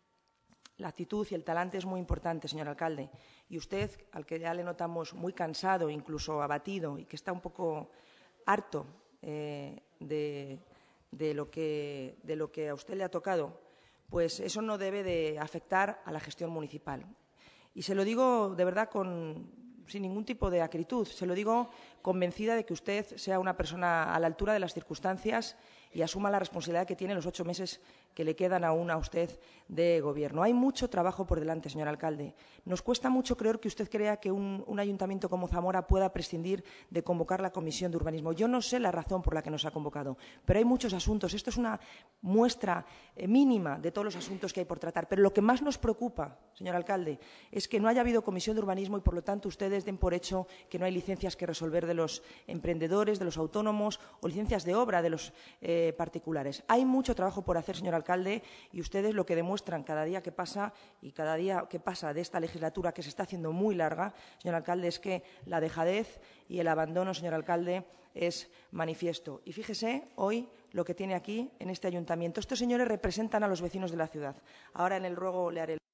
la actitud y el talante es muy importante, señor alcalde. Y usted, al que ya le notamos muy cansado, incluso abatido, y que está un poco harto eh, de, de, lo que, de lo que a usted le ha tocado, pues eso no debe de afectar a la gestión municipal. Y se lo digo de verdad con sin ningún tipo de acritud. Se lo digo convencida de que usted sea una persona a la altura de las circunstancias y asuma la responsabilidad que tiene en los ocho meses que le quedan aún a usted de gobierno. Hay mucho trabajo por delante, señor alcalde. Nos cuesta mucho creer que usted crea que un, un ayuntamiento como Zamora pueda prescindir de convocar la comisión de urbanismo. Yo no sé la razón por la que nos ha convocado, pero hay muchos asuntos. Esto es una muestra eh, mínima de todos los asuntos que hay por tratar. Pero lo que más nos preocupa, señor alcalde, es que no haya habido comisión de urbanismo y, por lo tanto, ustedes den por hecho que no hay licencias que resolver de los emprendedores, de los autónomos o licencias de obra de los eh, particulares. Hay mucho trabajo por hacer, señor alcalde, y ustedes lo que demuestran cada día que pasa y cada día que pasa de esta legislatura, que se está haciendo muy larga, señor alcalde, es que la dejadez y el abandono, señor alcalde, es manifiesto. Y fíjese hoy lo que tiene aquí en este ayuntamiento. Estos señores representan a los vecinos de la ciudad. Ahora en el ruego le haré.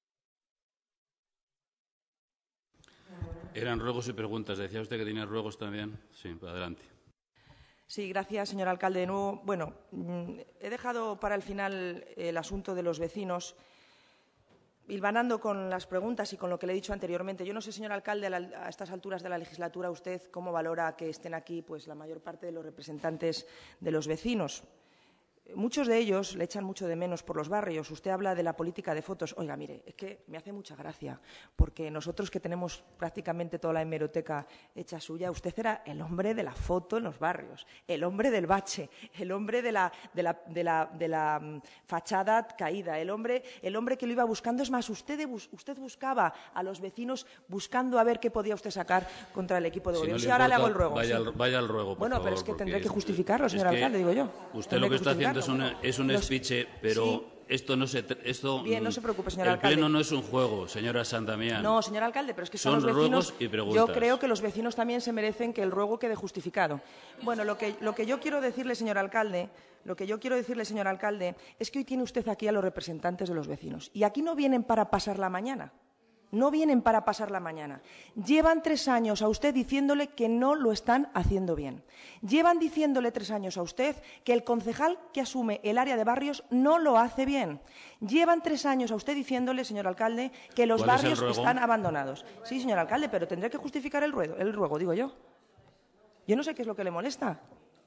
Eran ruegos y preguntas. Decía usted que tenía ruegos también. Sí, adelante. Sí, gracias, señor alcalde. De nuevo, bueno, he dejado para el final el asunto de los vecinos, hilvanando con las preguntas y con lo que le he dicho anteriormente. Yo no sé, señor alcalde, a, la, a estas alturas de la legislatura, usted cómo valora que estén aquí pues, la mayor parte de los representantes de los vecinos. muchos de ellos le echan mucho de menos por los barrios. Usted habla de la política de fotos. Oiga, mire, es que me hace mucha gracia, porque nosotros que tenemos prácticamente toda la hemeroteca hecha suya, usted era el hombre de la foto en los barrios, el hombre del bache, el hombre de la, de la, de la, de la um, fachada caída, el hombre, el hombre que lo iba buscando. Es más, usted, usted buscaba a los vecinos buscando a ver qué podía usted sacar contra el equipo de si gobierno. No sí, ahora le hago el ruego. Vaya, sí. al, vaya al ruego, por Bueno, favor, pero es que tendré porque, que justificarlo, señor es que alcalde, digo yo. Usted Tendré lo que, que está haciendo es, una, bueno. es un Los, speech, pero sí. esto no se... Esto, Bien, no se preocupe, señor el alcalde. Pleno no es un juego, señora Santamián. No, señor alcalde, pero es que son, son los vecinos. ruegos y preguntas. Yo creo que los vecinos también se merecen que el ruego quede justificado. Bueno, lo que, lo que yo quiero decirle, señor alcalde, lo que yo quiero decirle, señor alcalde, es que hoy tiene usted aquí a los representantes de los vecinos. Y aquí no vienen para pasar la mañana. No vienen para pasar la mañana. Llevan tres años a usted diciéndole que no lo están haciendo bien. Llevan diciéndole tres años a usted que el concejal que asume el área de barrios no lo hace bien. Llevan tres años a usted diciéndole, señor alcalde, que los barrios están abandonados. Sí, señor alcalde, pero tendré que justificar el ruego, el ruego, digo yo. Yo no sé qué es lo que le molesta.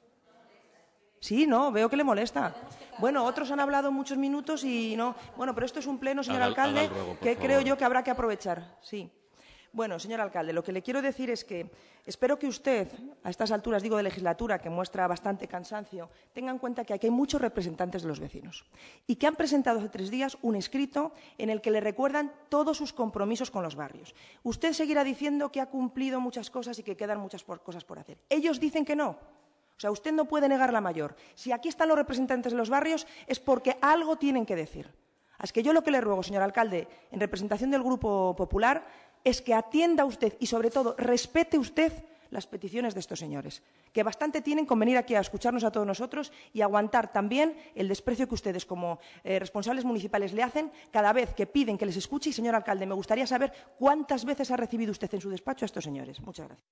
Sí, no, veo que le molesta. Bueno, otros han hablado muchos minutos y no. Bueno, pero esto es un pleno, señor haga, alcalde, haga ruego, que favor. creo yo que habrá que aprovechar. Sí. Bueno, señor alcalde, lo que le quiero decir es que espero que usted, a estas alturas, digo, de legislatura, que muestra bastante cansancio, tenga en cuenta que aquí hay muchos representantes de los vecinos y que han presentado hace tres días un escrito en el que le recuerdan todos sus compromisos con los barrios. Usted seguirá diciendo que ha cumplido muchas cosas y que quedan muchas por, cosas por hacer. Ellos dicen que no. O sea, usted no puede negar la mayor. Si aquí están los representantes de los barrios es porque algo tienen que decir. Así que yo lo que le ruego, señor alcalde, en representación del Grupo Popular, es que atienda usted y, sobre todo, respete usted las peticiones de estos señores, que bastante tienen con venir aquí a escucharnos a todos nosotros y aguantar también el desprecio que ustedes, como eh, responsables municipales, le hacen cada vez que piden que les escuche. Y, señor alcalde, me gustaría saber cuántas veces ha recibido usted en su despacho a estos señores. Muchas gracias.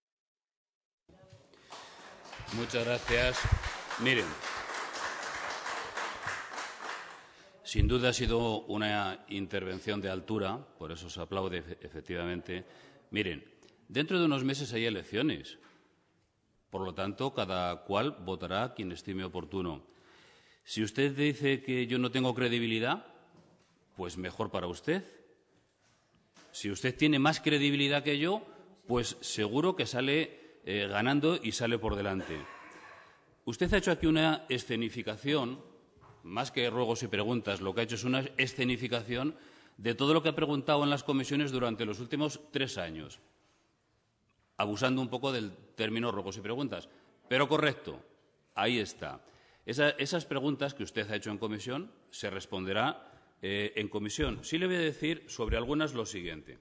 Muchas gracias. Miren, sin duda ha sido una intervención de altura, por eso se aplaude efectivamente. Miren, dentro de unos meses hay elecciones, por lo tanto, cada cual votará quien estime oportuno. Si usted dice que yo no tengo credibilidad, pues mejor para usted. Si usted tiene más credibilidad que yo, pues seguro que sale Eh, ganando y sale por delante. Usted ha hecho aquí una escenificación, más que ruegos y preguntas, lo que ha hecho es una escenificación de todo lo que ha preguntado en las comisiones durante los últimos tres años, abusando un poco del término ruegos y preguntas, pero correcto, ahí está. Esa, esas preguntas que usted ha hecho en comisión se responderá eh, en comisión. Sí le voy a decir sobre algunas lo siguiente,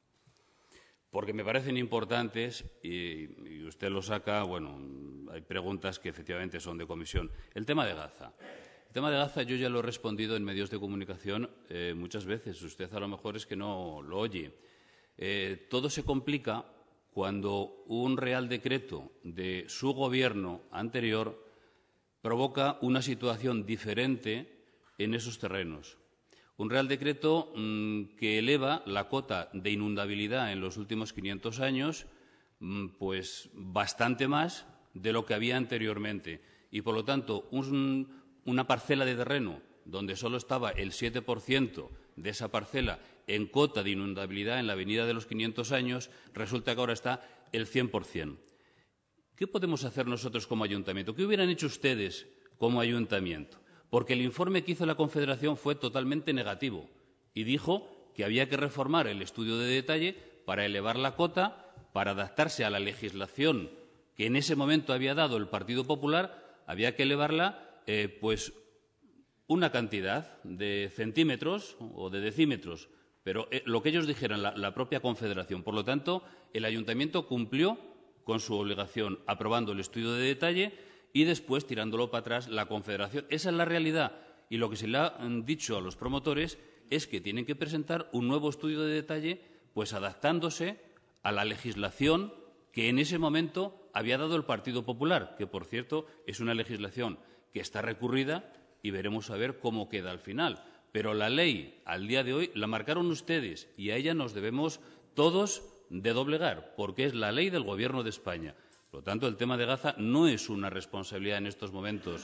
porque me parecen importantes y, y usted lo saca, bueno, hay preguntas que efectivamente son de comisión. El tema de Gaza. El tema de Gaza yo ya lo he respondido en medios de comunicación eh, muchas veces. Usted a lo mejor es que no lo oye. Eh, todo se complica cuando un Real Decreto de su Gobierno anterior provoca una situación diferente en esos terrenos. Un Real Decreto mmm, que eleva la cota de inundabilidad en los últimos quinientos años mmm, pues bastante más de lo que había anteriormente. Y, por lo tanto, un, una parcela de terreno donde solo estaba el siete por ciento de esa parcela en cota de inundabilidad en la avenida de los quinientos años, resulta que ahora está el cien por cien. ¿Qué podemos hacer nosotros como ayuntamiento? ¿Qué hubieran hecho ustedes como ayuntamiento? Porque el informe que hizo la Confederación fue totalmente negativo y dijo que había que reformar el estudio de detalle para elevar la cota, para adaptarse a la legislación que en ese momento había dado el Partido Popular, había que elevarla eh, pues una cantidad de centímetros o de decímetros, pero eh, lo que ellos dijeran, la, la propia Confederación. Por lo tanto, el Ayuntamiento cumplió con su obligación aprobando el estudio de detalle y después, tirándolo para atrás, la Confederación. Esa es la realidad. Y lo que se le ha dicho a los promotores es que tienen que presentar un nuevo estudio de detalle, pues adaptándose a la legislación que en ese momento había dado el Partido Popular, que, por cierto, es una legislación que está recurrida y veremos a ver cómo queda al final. Pero la ley, al día de hoy, la marcaron ustedes y a ella nos debemos todos de doblegar, porque es la ley del Gobierno de España. Por lo tanto, el tema de Gaza no es una responsabilidad en estos momentos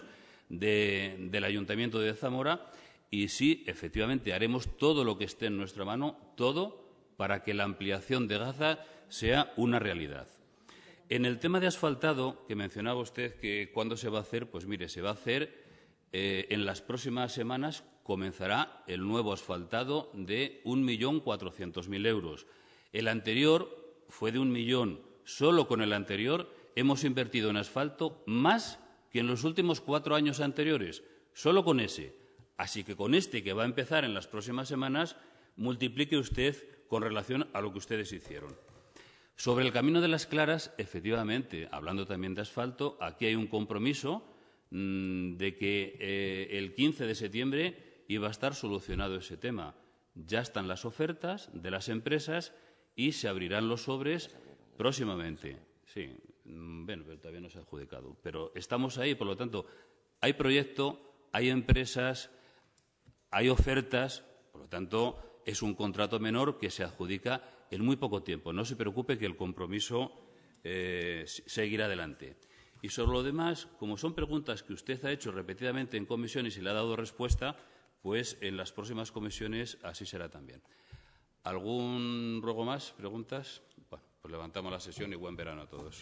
de, del Ayuntamiento de Zamora y sí, efectivamente, haremos todo lo que esté en nuestra mano, todo, para que la ampliación de Gaza sea una realidad. En el tema de asfaltado, que mencionaba usted que cuándo se va a hacer, pues mire, se va a hacer eh, en las próximas semanas, comenzará el nuevo asfaltado de un millón cuatrocientos mil euros. El anterior fue de un millón. Solo con el anterior hemos invertido en asfalto más que en los últimos cuatro años anteriores, solo con ese. Así que con este, que va a empezar en las próximas semanas, multiplique usted con relación a lo que ustedes hicieron. Sobre el Camino de las Claras, efectivamente, hablando también de asfalto, aquí hay un compromiso mmm, de que eh, el quince de septiembre iba a estar solucionado ese tema. Ya están las ofertas de las empresas y se abrirán los sobres próximamente. Sí, bueno, pero todavía no se ha adjudicado. Pero estamos ahí, por lo tanto, hay proyecto, hay empresas, hay ofertas, por lo tanto, es un contrato menor que se adjudica en muy poco tiempo. No se preocupe que el compromiso eh, seguirá adelante. Y sobre lo demás, como son preguntas que usted ha hecho repetidamente en comisiones y le ha dado respuesta, pues en las próximas comisiones así será también. ¿Algún ruego más? ¿Preguntas? Bueno, pues levantamos la sesión y buen verano a todos.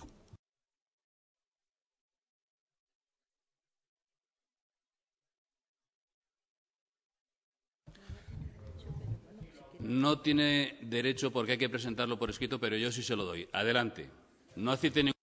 No tiene derecho porque hay que presentarlo por escrito, pero yo sí se lo doy. Adelante. No cite ningún.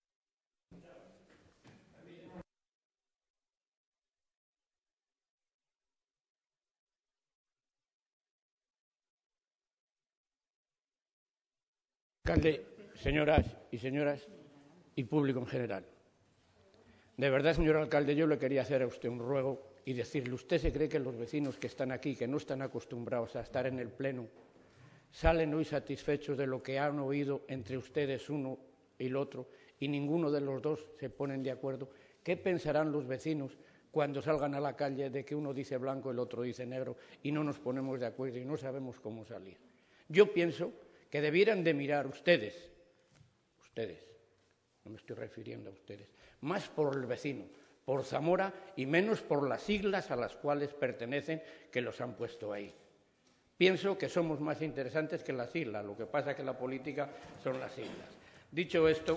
Alcalde, señoras y señoras y público en general. De verdad, señor alcalde, yo le quería hacer a usted un ruego y decirle, ¿usted se cree que los vecinos que están aquí, que no están acostumbrados a estar en el Pleno, salen hoy satisfechos de lo que han oído entre ustedes uno y el otro y ninguno de los dos se ponen de acuerdo? ¿Qué pensarán los vecinos cuando salgan a la calle de que uno dice blanco y el otro dice negro y no nos ponemos de acuerdo y no sabemos cómo salir? Yo pienso que debieran de mirar ustedes, ustedes, no me estoy refiriendo a ustedes, más por el vecino, por Zamora y menos por las siglas a las cuales pertenecen que los han puesto ahí. Pienso que somos más interesantes que las siglas, lo que pasa es que la política son las siglas. Dicho esto,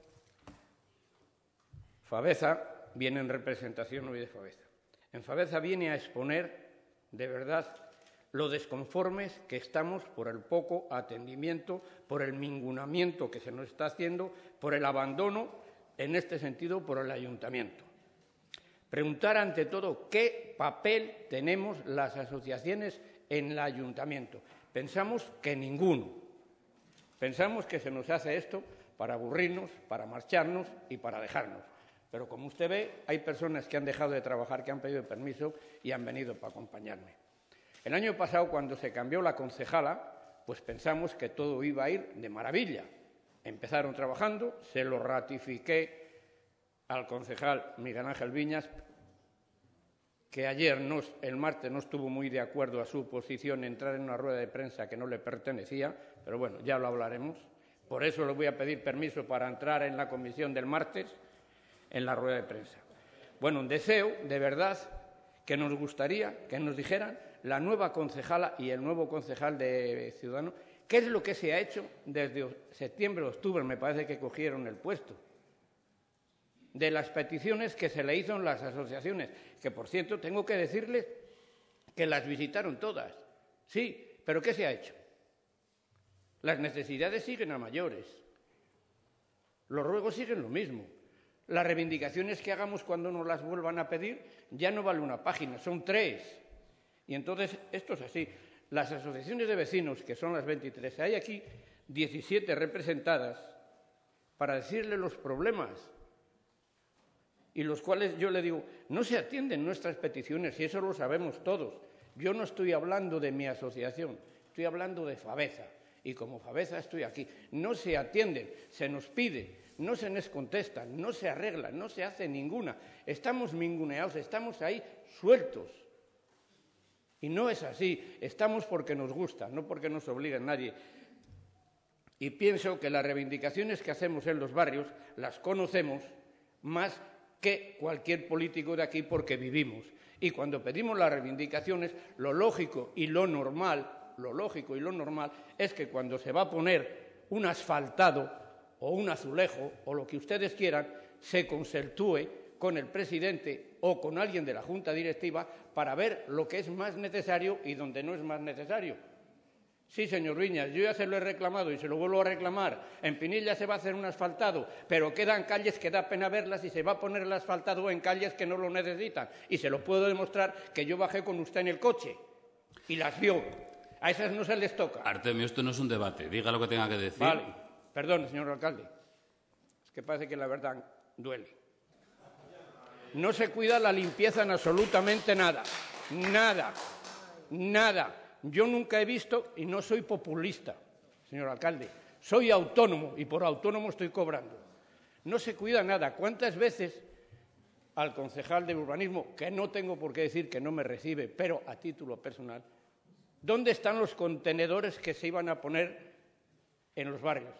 Fabeza viene en representación hoy de Fabeza. En Fabeza viene a exponer, de verdad, lo desconformes que estamos por el poco atendimiento, por el mingunamiento que se nos está haciendo, por el abandono, en este sentido, por el ayuntamiento. Preguntar ante todo qué papel tenemos las asociaciones en el ayuntamiento. Pensamos que ninguno. Pensamos que se nos hace esto para aburrirnos, para marcharnos y para dejarnos. Pero como usted ve, hay personas que han dejado de trabajar, que han pedido permiso y han venido para acompañarme. El año pasado, cuando se cambió la concejala, pues pensamos que todo iba a ir de maravilla. Empezaron trabajando, se lo ratifiqué al concejal Miguel Ángel Viñas, que ayer, no, el martes, no estuvo muy de acuerdo a su posición en entrar en una rueda de prensa que no le pertenecía, pero bueno, ya lo hablaremos. Por eso le voy a pedir permiso para entrar en la comisión del martes en la rueda de prensa. Bueno, un deseo, de verdad, que nos gustaría que nos dijeran la nueva concejala y el nuevo concejal de Ciudadanos, ¿qué es lo que se ha hecho desde septiembre, octubre, me parece que cogieron el puesto? De las peticiones que se le hizo en las asociaciones, que por cierto tengo que decirles que las visitaron todas. Sí, pero ¿qué se ha hecho? Las necesidades siguen a mayores. Los ruegos siguen lo mismo. Las reivindicaciones que hagamos cuando nos las vuelvan a pedir ya no vale una página, son tres. Y entonces, esto es así. Las asociaciones de vecinos, que son las veintitrés, hay aquí diecisiete representadas para decirle los problemas y los cuales yo le digo, no se atienden nuestras peticiones y eso lo sabemos todos. Yo no estoy hablando de mi asociación, estoy hablando de Fabeza y como Fabeza estoy aquí. No se atienden, se nos pide, no se nos contesta, no se arregla, no se hace ninguna. Estamos minguneados, estamos ahí sueltos. Y no es así, estamos porque nos gusta, no porque nos obligue nadie. Y pienso que las reivindicaciones que hacemos en los barrios las conocemos más que cualquier político de aquí porque vivimos. Y cuando pedimos las reivindicaciones, lo lógico y lo normal, lo lógico y lo normal es que cuando se va a poner un asfaltado o un azulejo o lo que ustedes quieran, se concertúe con el presidente o con alguien de la Junta Directiva para ver lo que es más necesario y donde no es más necesario. Sí, señor Viñas, yo ya se lo he reclamado y se lo vuelvo a reclamar. En Pinilla se va a hacer un asfaltado, pero quedan calles que da pena verlas y se va a poner el asfaltado en calles que no lo necesitan. Y se lo puedo demostrar que yo bajé con usted en el coche y las vio. A esas no se les toca. Artemio, esto no es un debate. Diga lo que tenga que decir. Vale. Perdón, señor alcalde. Es que parece que la verdad duele. No se cuida la limpieza en absolutamente nada. Nada. Nada. Yo nunca he visto, y no soy populista, señor alcalde, soy autónomo y por autónomo estoy cobrando. No se cuida nada. ¿Cuántas veces al concejal de urbanismo, que no tengo por qué decir que no me recibe, pero a título personal, dónde están los contenedores que se iban a poner en los barrios?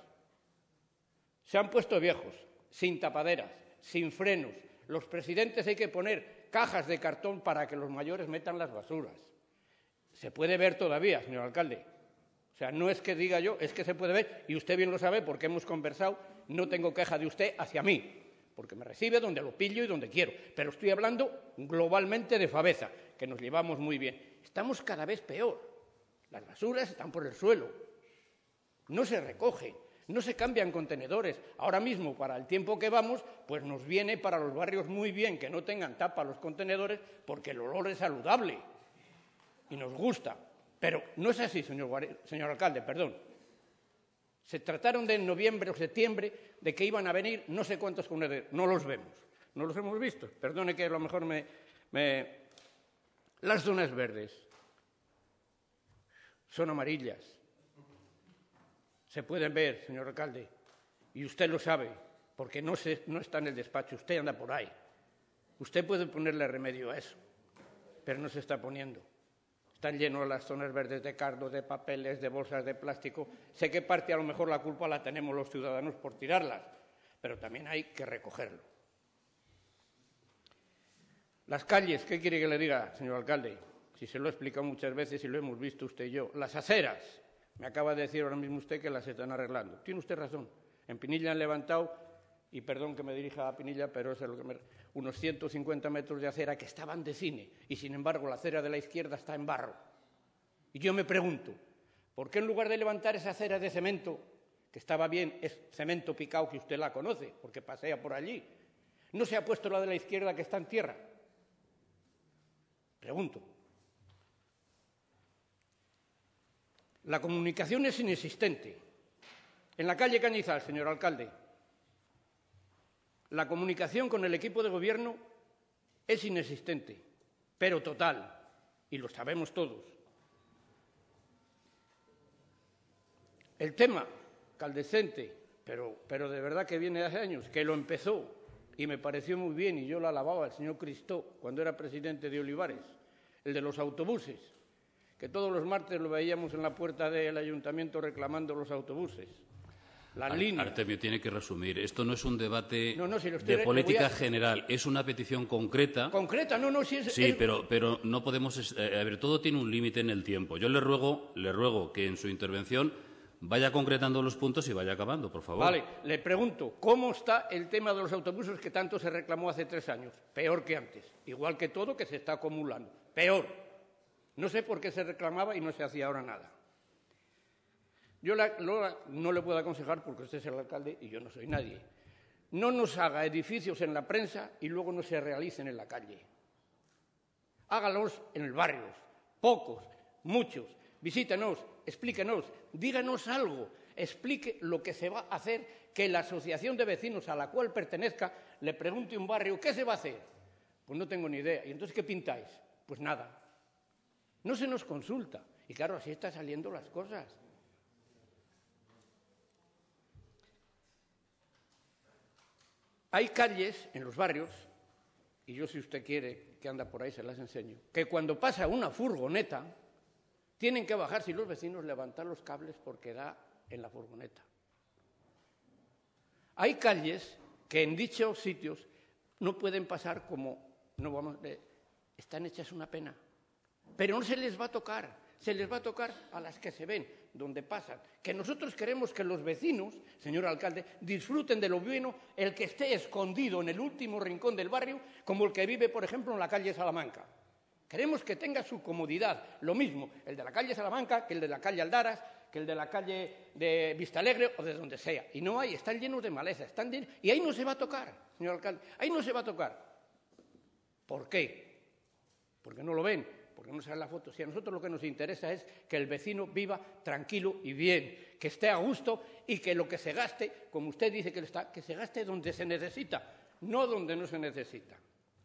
Se han puesto viejos, sin tapaderas, sin frenos. Los presidentes hay que poner cajas de cartón para que los mayores metan las basuras. Se puede ver todavía, señor alcalde. O sea, no es que diga yo, es que se puede ver, y usted bien lo sabe porque hemos conversado, no tengo queja de usted hacia mí, porque me recibe donde lo pillo y donde quiero. Pero estoy hablando globalmente de Faveza, que nos llevamos muy bien. Estamos cada vez peor. Las basuras están por el suelo. No se recogen, no se cambian contenedores. Ahora mismo, para el tiempo que vamos, pues nos viene para los barrios muy bien que no tengan tapa los contenedores porque el olor es saludable. Y nos gusta, pero no es así, señor, señor alcalde, perdón. Se trataron de en noviembre o septiembre de que iban a venir no sé cuántos contenedores, no los vemos, no los hemos visto. Perdone que a lo mejor me... me... Las zonas verdes son amarillas, se pueden ver, señor alcalde, y usted lo sabe, porque no, se, no está en el despacho, usted anda por ahí. Usted puede ponerle remedio a eso, pero no se está poniendo. Están llenos las zonas verdes de cardos, de papeles, de bolsas de plástico. Sé que parte a lo mejor la culpa la tenemos los ciudadanos por tirarlas, pero también hay que recogerlo. Las calles, ¿qué quiere que le diga, señor alcalde? Si se lo he explicado muchas veces y lo hemos visto usted y yo. Las aceras, me acaba de decir ahora mismo usted que las están arreglando. Tiene usted razón. En Pinilla han levantado, y perdón que me dirija a Pinilla, pero es lo que me... unos ciento cincuenta metros de acera que estaban de cine y, sin embargo, la acera de la izquierda está en barro. Y yo me pregunto, ¿por qué en lugar de levantar esa acera de cemento, que estaba bien, es cemento picado que usted la conoce, porque pasea por allí, no se ha puesto la de la izquierda que está en tierra? Pregunto. La comunicación es inexistente. En la calle Cañizal, señor alcalde, la comunicación con el equipo de gobierno es inexistente, pero total, y lo sabemos todos. El tema Caldecente, pero, pero de verdad que viene de hace años, que lo empezó y me pareció muy bien y yo lo alababa el señor Cristó cuando era presidente de Olivares, el de los autobuses, que todos los martes lo veíamos en la puerta del ayuntamiento reclamando los autobuses. Las líneas. Artemio tiene que resumir. Esto no es un debate no, no, si de política a... general. Es una petición concreta. Concreta, no, no, si es... Sí, es... pero, pero no podemos... Eh, a ver, todo tiene un límite en el tiempo. Yo le ruego, le ruego que en su intervención vaya concretando los puntos y vaya acabando, por favor. Vale, le pregunto, ¿cómo está el tema de los autobuses que tanto se reclamó hace tres años? Peor que antes. Igual que todo que se está acumulando. Peor. No sé por qué se reclamaba y no se hacía ahora nada. Yo la, lo, no le puedo aconsejar, porque usted es el alcalde y yo no soy nadie. No nos haga edificios en la prensa y luego no se realicen en la calle. Hágalos en el barrio, pocos, muchos. Visítenos, explíquenos, díganos algo. Explique lo que se va a hacer, que la asociación de vecinos a la cual pertenezca le pregunte a un barrio, ¿qué se va a hacer? Pues no tengo ni idea. ¿Y entonces qué pintáis? Pues nada. No se nos consulta. Y claro, así están saliendo las cosas. Hay calles en los barrios, y yo si usted quiere que anda por ahí se las enseño, que cuando pasa una furgoneta tienen que bajarse y los vecinos levantar los cables porque da en la furgoneta. Hay calles que en dichos sitios no pueden pasar como, no vamos, eh, están hechas una pena. Pero no se les va a tocar, se les va a tocar a las que se ven, donde pasan. Que nosotros queremos que los vecinos, señor alcalde, disfruten de lo bueno, el que esté escondido en el último rincón del barrio, como el que vive, por ejemplo, en la calle Salamanca. Queremos que tenga su comodidad, lo mismo el de la calle Salamanca que el de la calle Aldaras, que el de la calle de Vistalegre o de donde sea. Y no hay, están llenos de maleza, están llenos, y ahí no se va a tocar, señor alcalde, ahí no se va a tocar. ¿Por qué? Porque no lo ven, porque no sale la foto. Si a nosotros lo que nos interesa es que el vecino viva tranquilo y bien, que esté a gusto y que lo que se gaste, como usted dice que, está, que se gaste donde se necesita, no donde no se necesita.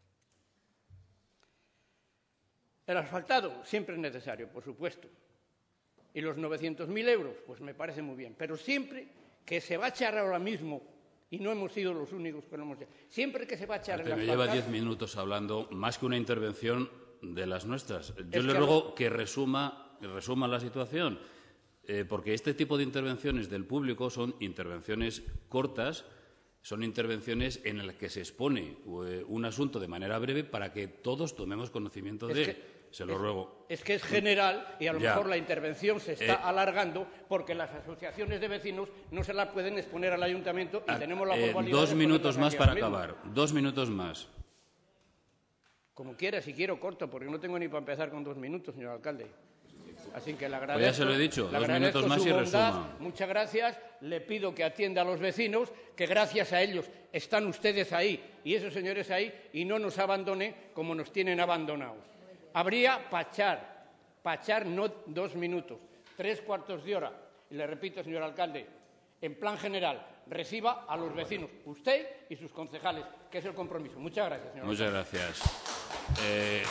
El asfaltado siempre es necesario, por supuesto. Y los novecientos mil euros, pues me parece muy bien. Pero siempre que se va a echar ahora mismo, y no hemos sido los únicos que lo hemos hecho, siempre que se va a echar el asfaltado... Me lleva diez minutos hablando, más que una intervención de las nuestras. Yo Es le que ruego no- que resuma, que resuma la situación, eh, porque este tipo de intervenciones del público son intervenciones cortas, son intervenciones en las que se expone eh, un asunto de manera breve para que todos tomemos conocimiento Es de que- él. Se lo es- ruego. Es que es general y a lo Ya. mejor la intervención se está Eh, alargando porque las asociaciones de vecinos no se la pueden exponer al ayuntamiento y Ah, tenemos la eh, probabilidad dos de minutos ponerlas más aquí para ahora mismo. acabar. Dos minutos más. Como quiera, si quiero corto, porque no tengo ni para empezar con dos minutos, señor alcalde. Así que le agradezco. Pues ya se lo he dicho, le dos agradezco minutos más su y bondad. resuma. Muchas gracias. Le pido que atienda a los vecinos, que gracias a ellos están ustedes ahí y esos señores ahí y no nos abandonen como nos tienen abandonados. Habría pachar, pachar no dos minutos, tres cuartos de hora. Y le repito, señor alcalde, en plan general, reciba a los vecinos, usted y sus concejales, que es el compromiso. Muchas gracias, señor Muchas alcalde. gracias. Eh,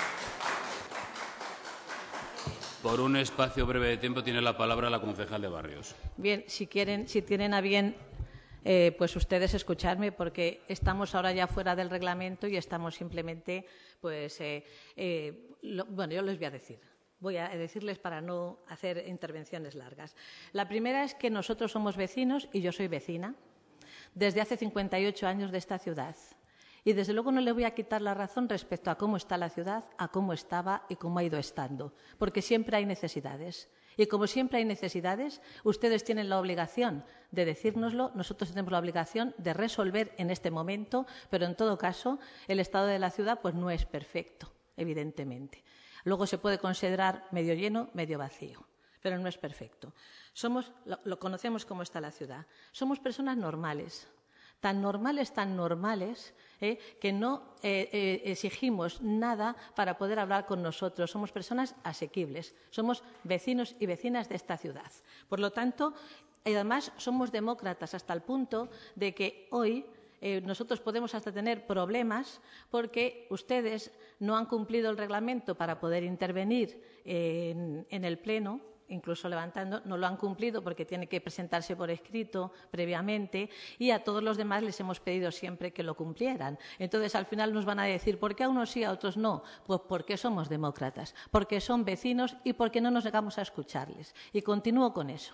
por un espacio breve de tiempo tiene la palabra la concejal de Barrios. Bien, si quieren, si tienen a bien, eh, pues ustedes escucharme, porque estamos ahora ya fuera del reglamento y estamos simplemente, pues, eh, eh, lo- bueno, yo les voy a decir. Voy a decirles para no hacer intervenciones largas. La primera es que nosotros somos vecinos y yo soy vecina desde hace cincuenta y ocho años de esta ciudad. Y desde luego no le voy a quitar la razón respecto a cómo está la ciudad, a cómo estaba y cómo ha ido estando, porque siempre hay necesidades. Y como siempre hay necesidades, ustedes tienen la obligación de decírnoslo, nosotros tenemos la obligación de resolver en este momento, pero en todo caso el estado de la ciudad pues no es perfecto, evidentemente. Luego se puede considerar medio lleno, medio vacío, pero no es perfecto. Somos, lo, lo conocemos cómo está la ciudad. Somos personas normales, tan normales, tan normales, eh, que no eh, eh, exigimos nada para poder hablar con nosotros. Somos personas asequibles, somos vecinos y vecinas de esta ciudad. Por lo tanto, y además somos demócratas hasta el punto de que hoy eh, nosotros podemos hasta tener problemas porque ustedes no han cumplido el reglamento para poder intervenir eh, en, en el Pleno, incluso levantando, no lo han cumplido porque tiene que presentarse por escrito previamente y a todos los demás les hemos pedido siempre que lo cumplieran. Entonces, al final nos van a decir, ¿por qué a unos sí, a otros no? Pues porque somos demócratas, porque son vecinos y porque no nos negamos a escucharles. Y continúo con eso.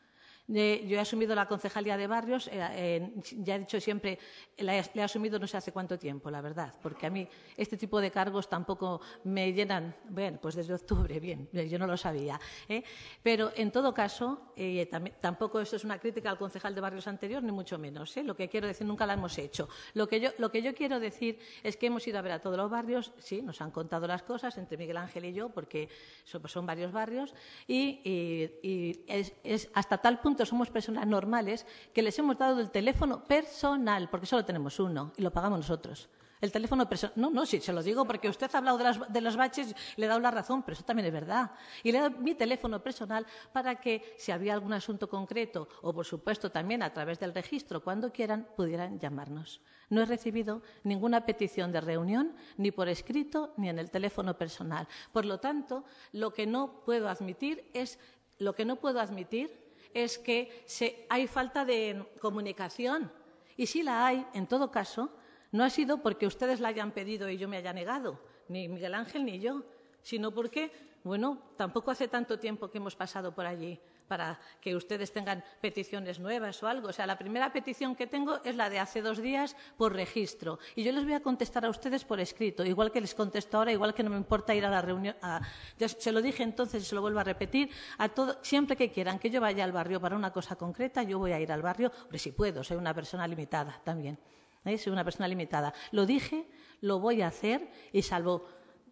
Eh, yo he asumido la concejalía de Barrios, eh, eh, ya he dicho siempre, la he, la he asumido no sé hace cuánto tiempo, la verdad, porque a mí este tipo de cargos tampoco me llenan, bueno, pues desde octubre, bien, yo no lo sabía. ¿eh? Pero en todo caso, eh, tam tampoco esto es una crítica al concejal de Barrios anterior, ni mucho menos. ¿eh? Lo que quiero decir, nunca la hemos hecho. Lo que, yo, lo que yo quiero decir es que hemos ido a ver a todos los barrios, sí, nos han contado las cosas entre Miguel Ángel y yo, porque son, son varios barrios, y, y, y es, es hasta tal punto somos personas normales que les hemos dado el teléfono personal, porque solo tenemos uno y lo pagamos nosotros. El teléfono personal. No, no, sí, se lo digo porque usted ha hablado de, las, de los baches, le he dado la razón, pero eso también es verdad. Y le he dado mi teléfono personal para que, si había algún asunto concreto, o por supuesto también a través del registro, cuando quieran, pudieran llamarnos. No he recibido ninguna petición de reunión, ni por escrito, ni en el teléfono personal. Por lo tanto, lo que no puedo admitir es, lo que no puedo admitir es que se, hay falta de comunicación. Y si la hay, en todo caso, no ha sido porque ustedes la hayan pedido y yo me haya negado, ni Miguel Ángel ni yo, sino porque, bueno, tampoco hace tanto tiempo que hemos pasado por allí. para que ustedes tengan peticiones nuevas o algo. O sea, la primera petición que tengo es la de hace dos días por registro. Y yo les voy a contestar a ustedes por escrito, igual que les contesto ahora, igual que no me importa ir a la reunión. A, ya se lo dije entonces y se lo vuelvo a repetir. A todo, siempre que quieran que yo vaya al barrio para una cosa concreta, yo voy a ir al barrio. Hombre, si puedo, soy una persona limitada también. ¿eh? Soy una persona limitada. Lo dije, lo voy a hacer y salvo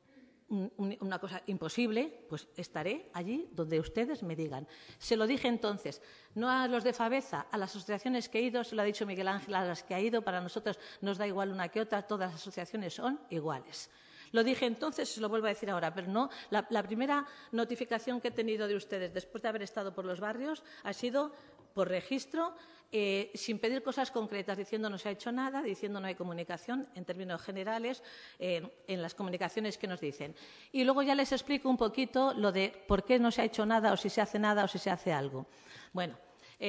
una cosa imposible, pues estaré allí donde ustedes me digan. Se lo dije entonces, no a los de Faveza, a las asociaciones que he ido, se lo ha dicho Miguel Ángel, a las que ha ido, para nosotros nos da igual una que otra, todas las asociaciones son iguales. Lo dije entonces y se lo vuelvo a decir ahora, pero no, la, la primera notificación que he tenido de ustedes después de haber estado por los barrios ha sido por registro, eh, sin pedir cosas concretas, diciendo no se ha hecho nada, diciendo no hay comunicación, en términos generales, eh, en las comunicaciones que nos dicen. Y luego ya les explico un poquito lo de por qué no se ha hecho nada o si se hace nada o si se hace algo. Bueno,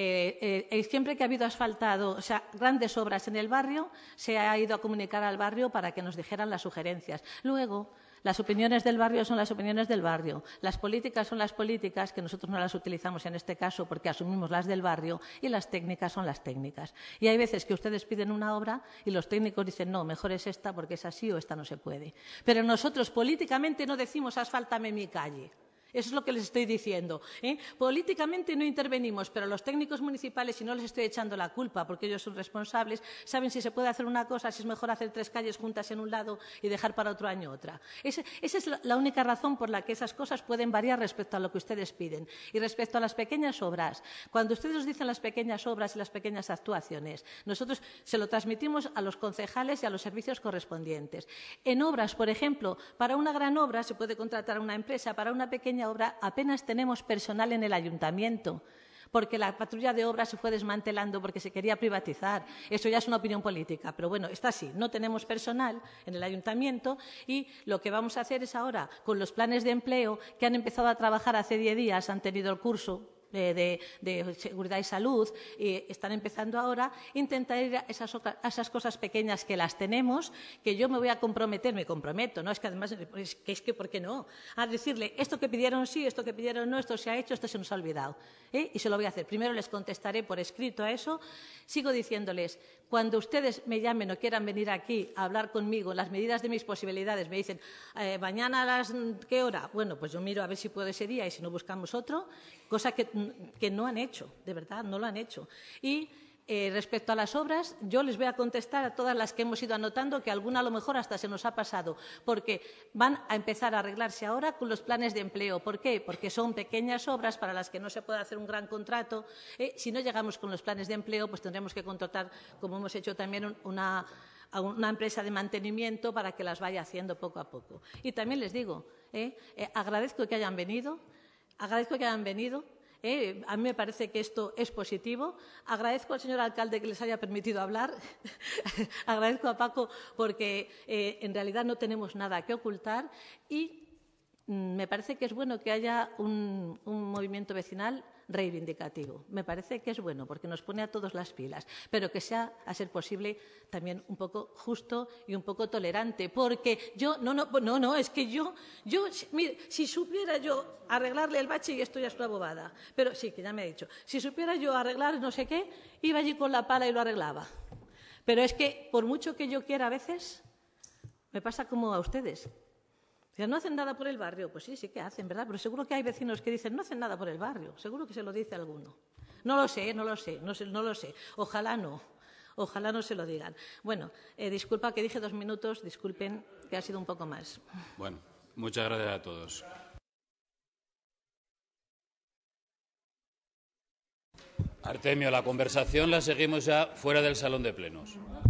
eh, eh, siempre que ha habido asfaltado, o sea, grandes obras en el barrio, se ha ido a comunicar al barrio para que nos dijeran las sugerencias. Luego, las opiniones del barrio son las opiniones del barrio. Las políticas son las políticas, que nosotros no las utilizamos en este caso porque asumimos las del barrio, y las técnicas son las técnicas. Y hay veces que ustedes piden una obra y los técnicos dicen no, mejor es esta porque es así o esta no se puede. Pero nosotros políticamente no decimos asfáltame mi calle. Eso es lo que les estoy diciendo. ¿eh? Políticamente no intervenimos, pero los técnicos municipales, y no les estoy echando la culpa porque ellos son responsables, saben si se puede hacer una cosa, si es mejor hacer tres calles juntas en un lado y dejar para otro año otra. Ese, esa es la única razón por la que esas cosas pueden variar respecto a lo que ustedes piden. Y respecto a las pequeñas obras, cuando ustedes nos dicen las pequeñas obras y las pequeñas actuaciones, nosotros se lo transmitimos a los concejales y a los servicios correspondientes. En obras, por ejemplo, para una gran obra se puede contratar a una empresa, para una pequeña obra apenas tenemos personal en el ayuntamiento, porque la patrulla de obras se fue desmantelando porque se quería privatizar. Eso ya es una opinión política, pero bueno, está así. No tenemos personal en el ayuntamiento y lo que vamos a hacer es ahora, con los planes de empleo que han empezado a trabajar hace diez días, han tenido el curso De, de, de seguridad y salud, y están empezando ahora, intentar ir a esas, a esas cosas pequeñas que las tenemos, que yo me voy a comprometer, me comprometo, no es que además, es que, es que ¿por qué no? A decirle, esto que pidieron sí, esto que pidieron no, esto se ha hecho, esto se nos ha olvidado. ¿eh? Y se lo voy a hacer. Primero les contestaré por escrito a eso. Sigo diciéndoles, cuando ustedes me llamen o quieran venir aquí a hablar conmigo, las medidas de mis posibilidades, me dicen, eh, mañana a las, ¿qué hora? Bueno, pues yo miro a ver si puedo ese día y si no buscamos otro, cosa que que no han hecho, de verdad, no lo han hecho. Y eh, respecto a las obras, yo les voy a contestar a todas las que hemos ido anotando, que alguna a lo mejor hasta se nos ha pasado, porque van a empezar a arreglarse ahora con los planes de empleo. ¿Por qué? Porque son pequeñas obras para las que no se puede hacer un gran contrato. Eh, si no llegamos con los planes de empleo, pues tendremos que contratar, como hemos hecho también, una, a una empresa de mantenimiento para que las vaya haciendo poco a poco. Y también les digo, eh, eh, agradezco que hayan venido, agradezco que hayan venido, Eh, a mí me parece que esto es positivo. Agradezco al señor alcalde que les haya permitido hablar. Agradezco a Paco porque eh, en realidad no tenemos nada que ocultar y mm, me parece que es bueno que haya un, un movimiento vecinal reivindicativo. Me parece que es bueno porque nos pone a todos las pilas, pero que sea, a ser posible, también un poco justo y un poco tolerante, porque yo, no, no, no, no, es que yo, yo, mire, si supiera yo arreglarle el bache, y esto ya es una bobada, pero sí, que ya me ha dicho, si supiera yo arreglar no sé qué, iba allí con la pala y lo arreglaba. Pero es que, por mucho que yo quiera a veces, me pasa como a ustedes. ¿No hacen nada por el barrio? Pues sí, sí que hacen, ¿verdad? Pero seguro que hay vecinos que dicen, no hacen nada por el barrio. Seguro que se lo dice alguno. No lo sé, no lo sé, no, sé, no lo sé. Ojalá no. Ojalá no se lo digan. Bueno, eh, disculpa que dije dos minutos, disculpen que ha sido un poco más. Bueno, muchas gracias a todos. Artemio, la conversación la seguimos ya fuera del salón de plenos.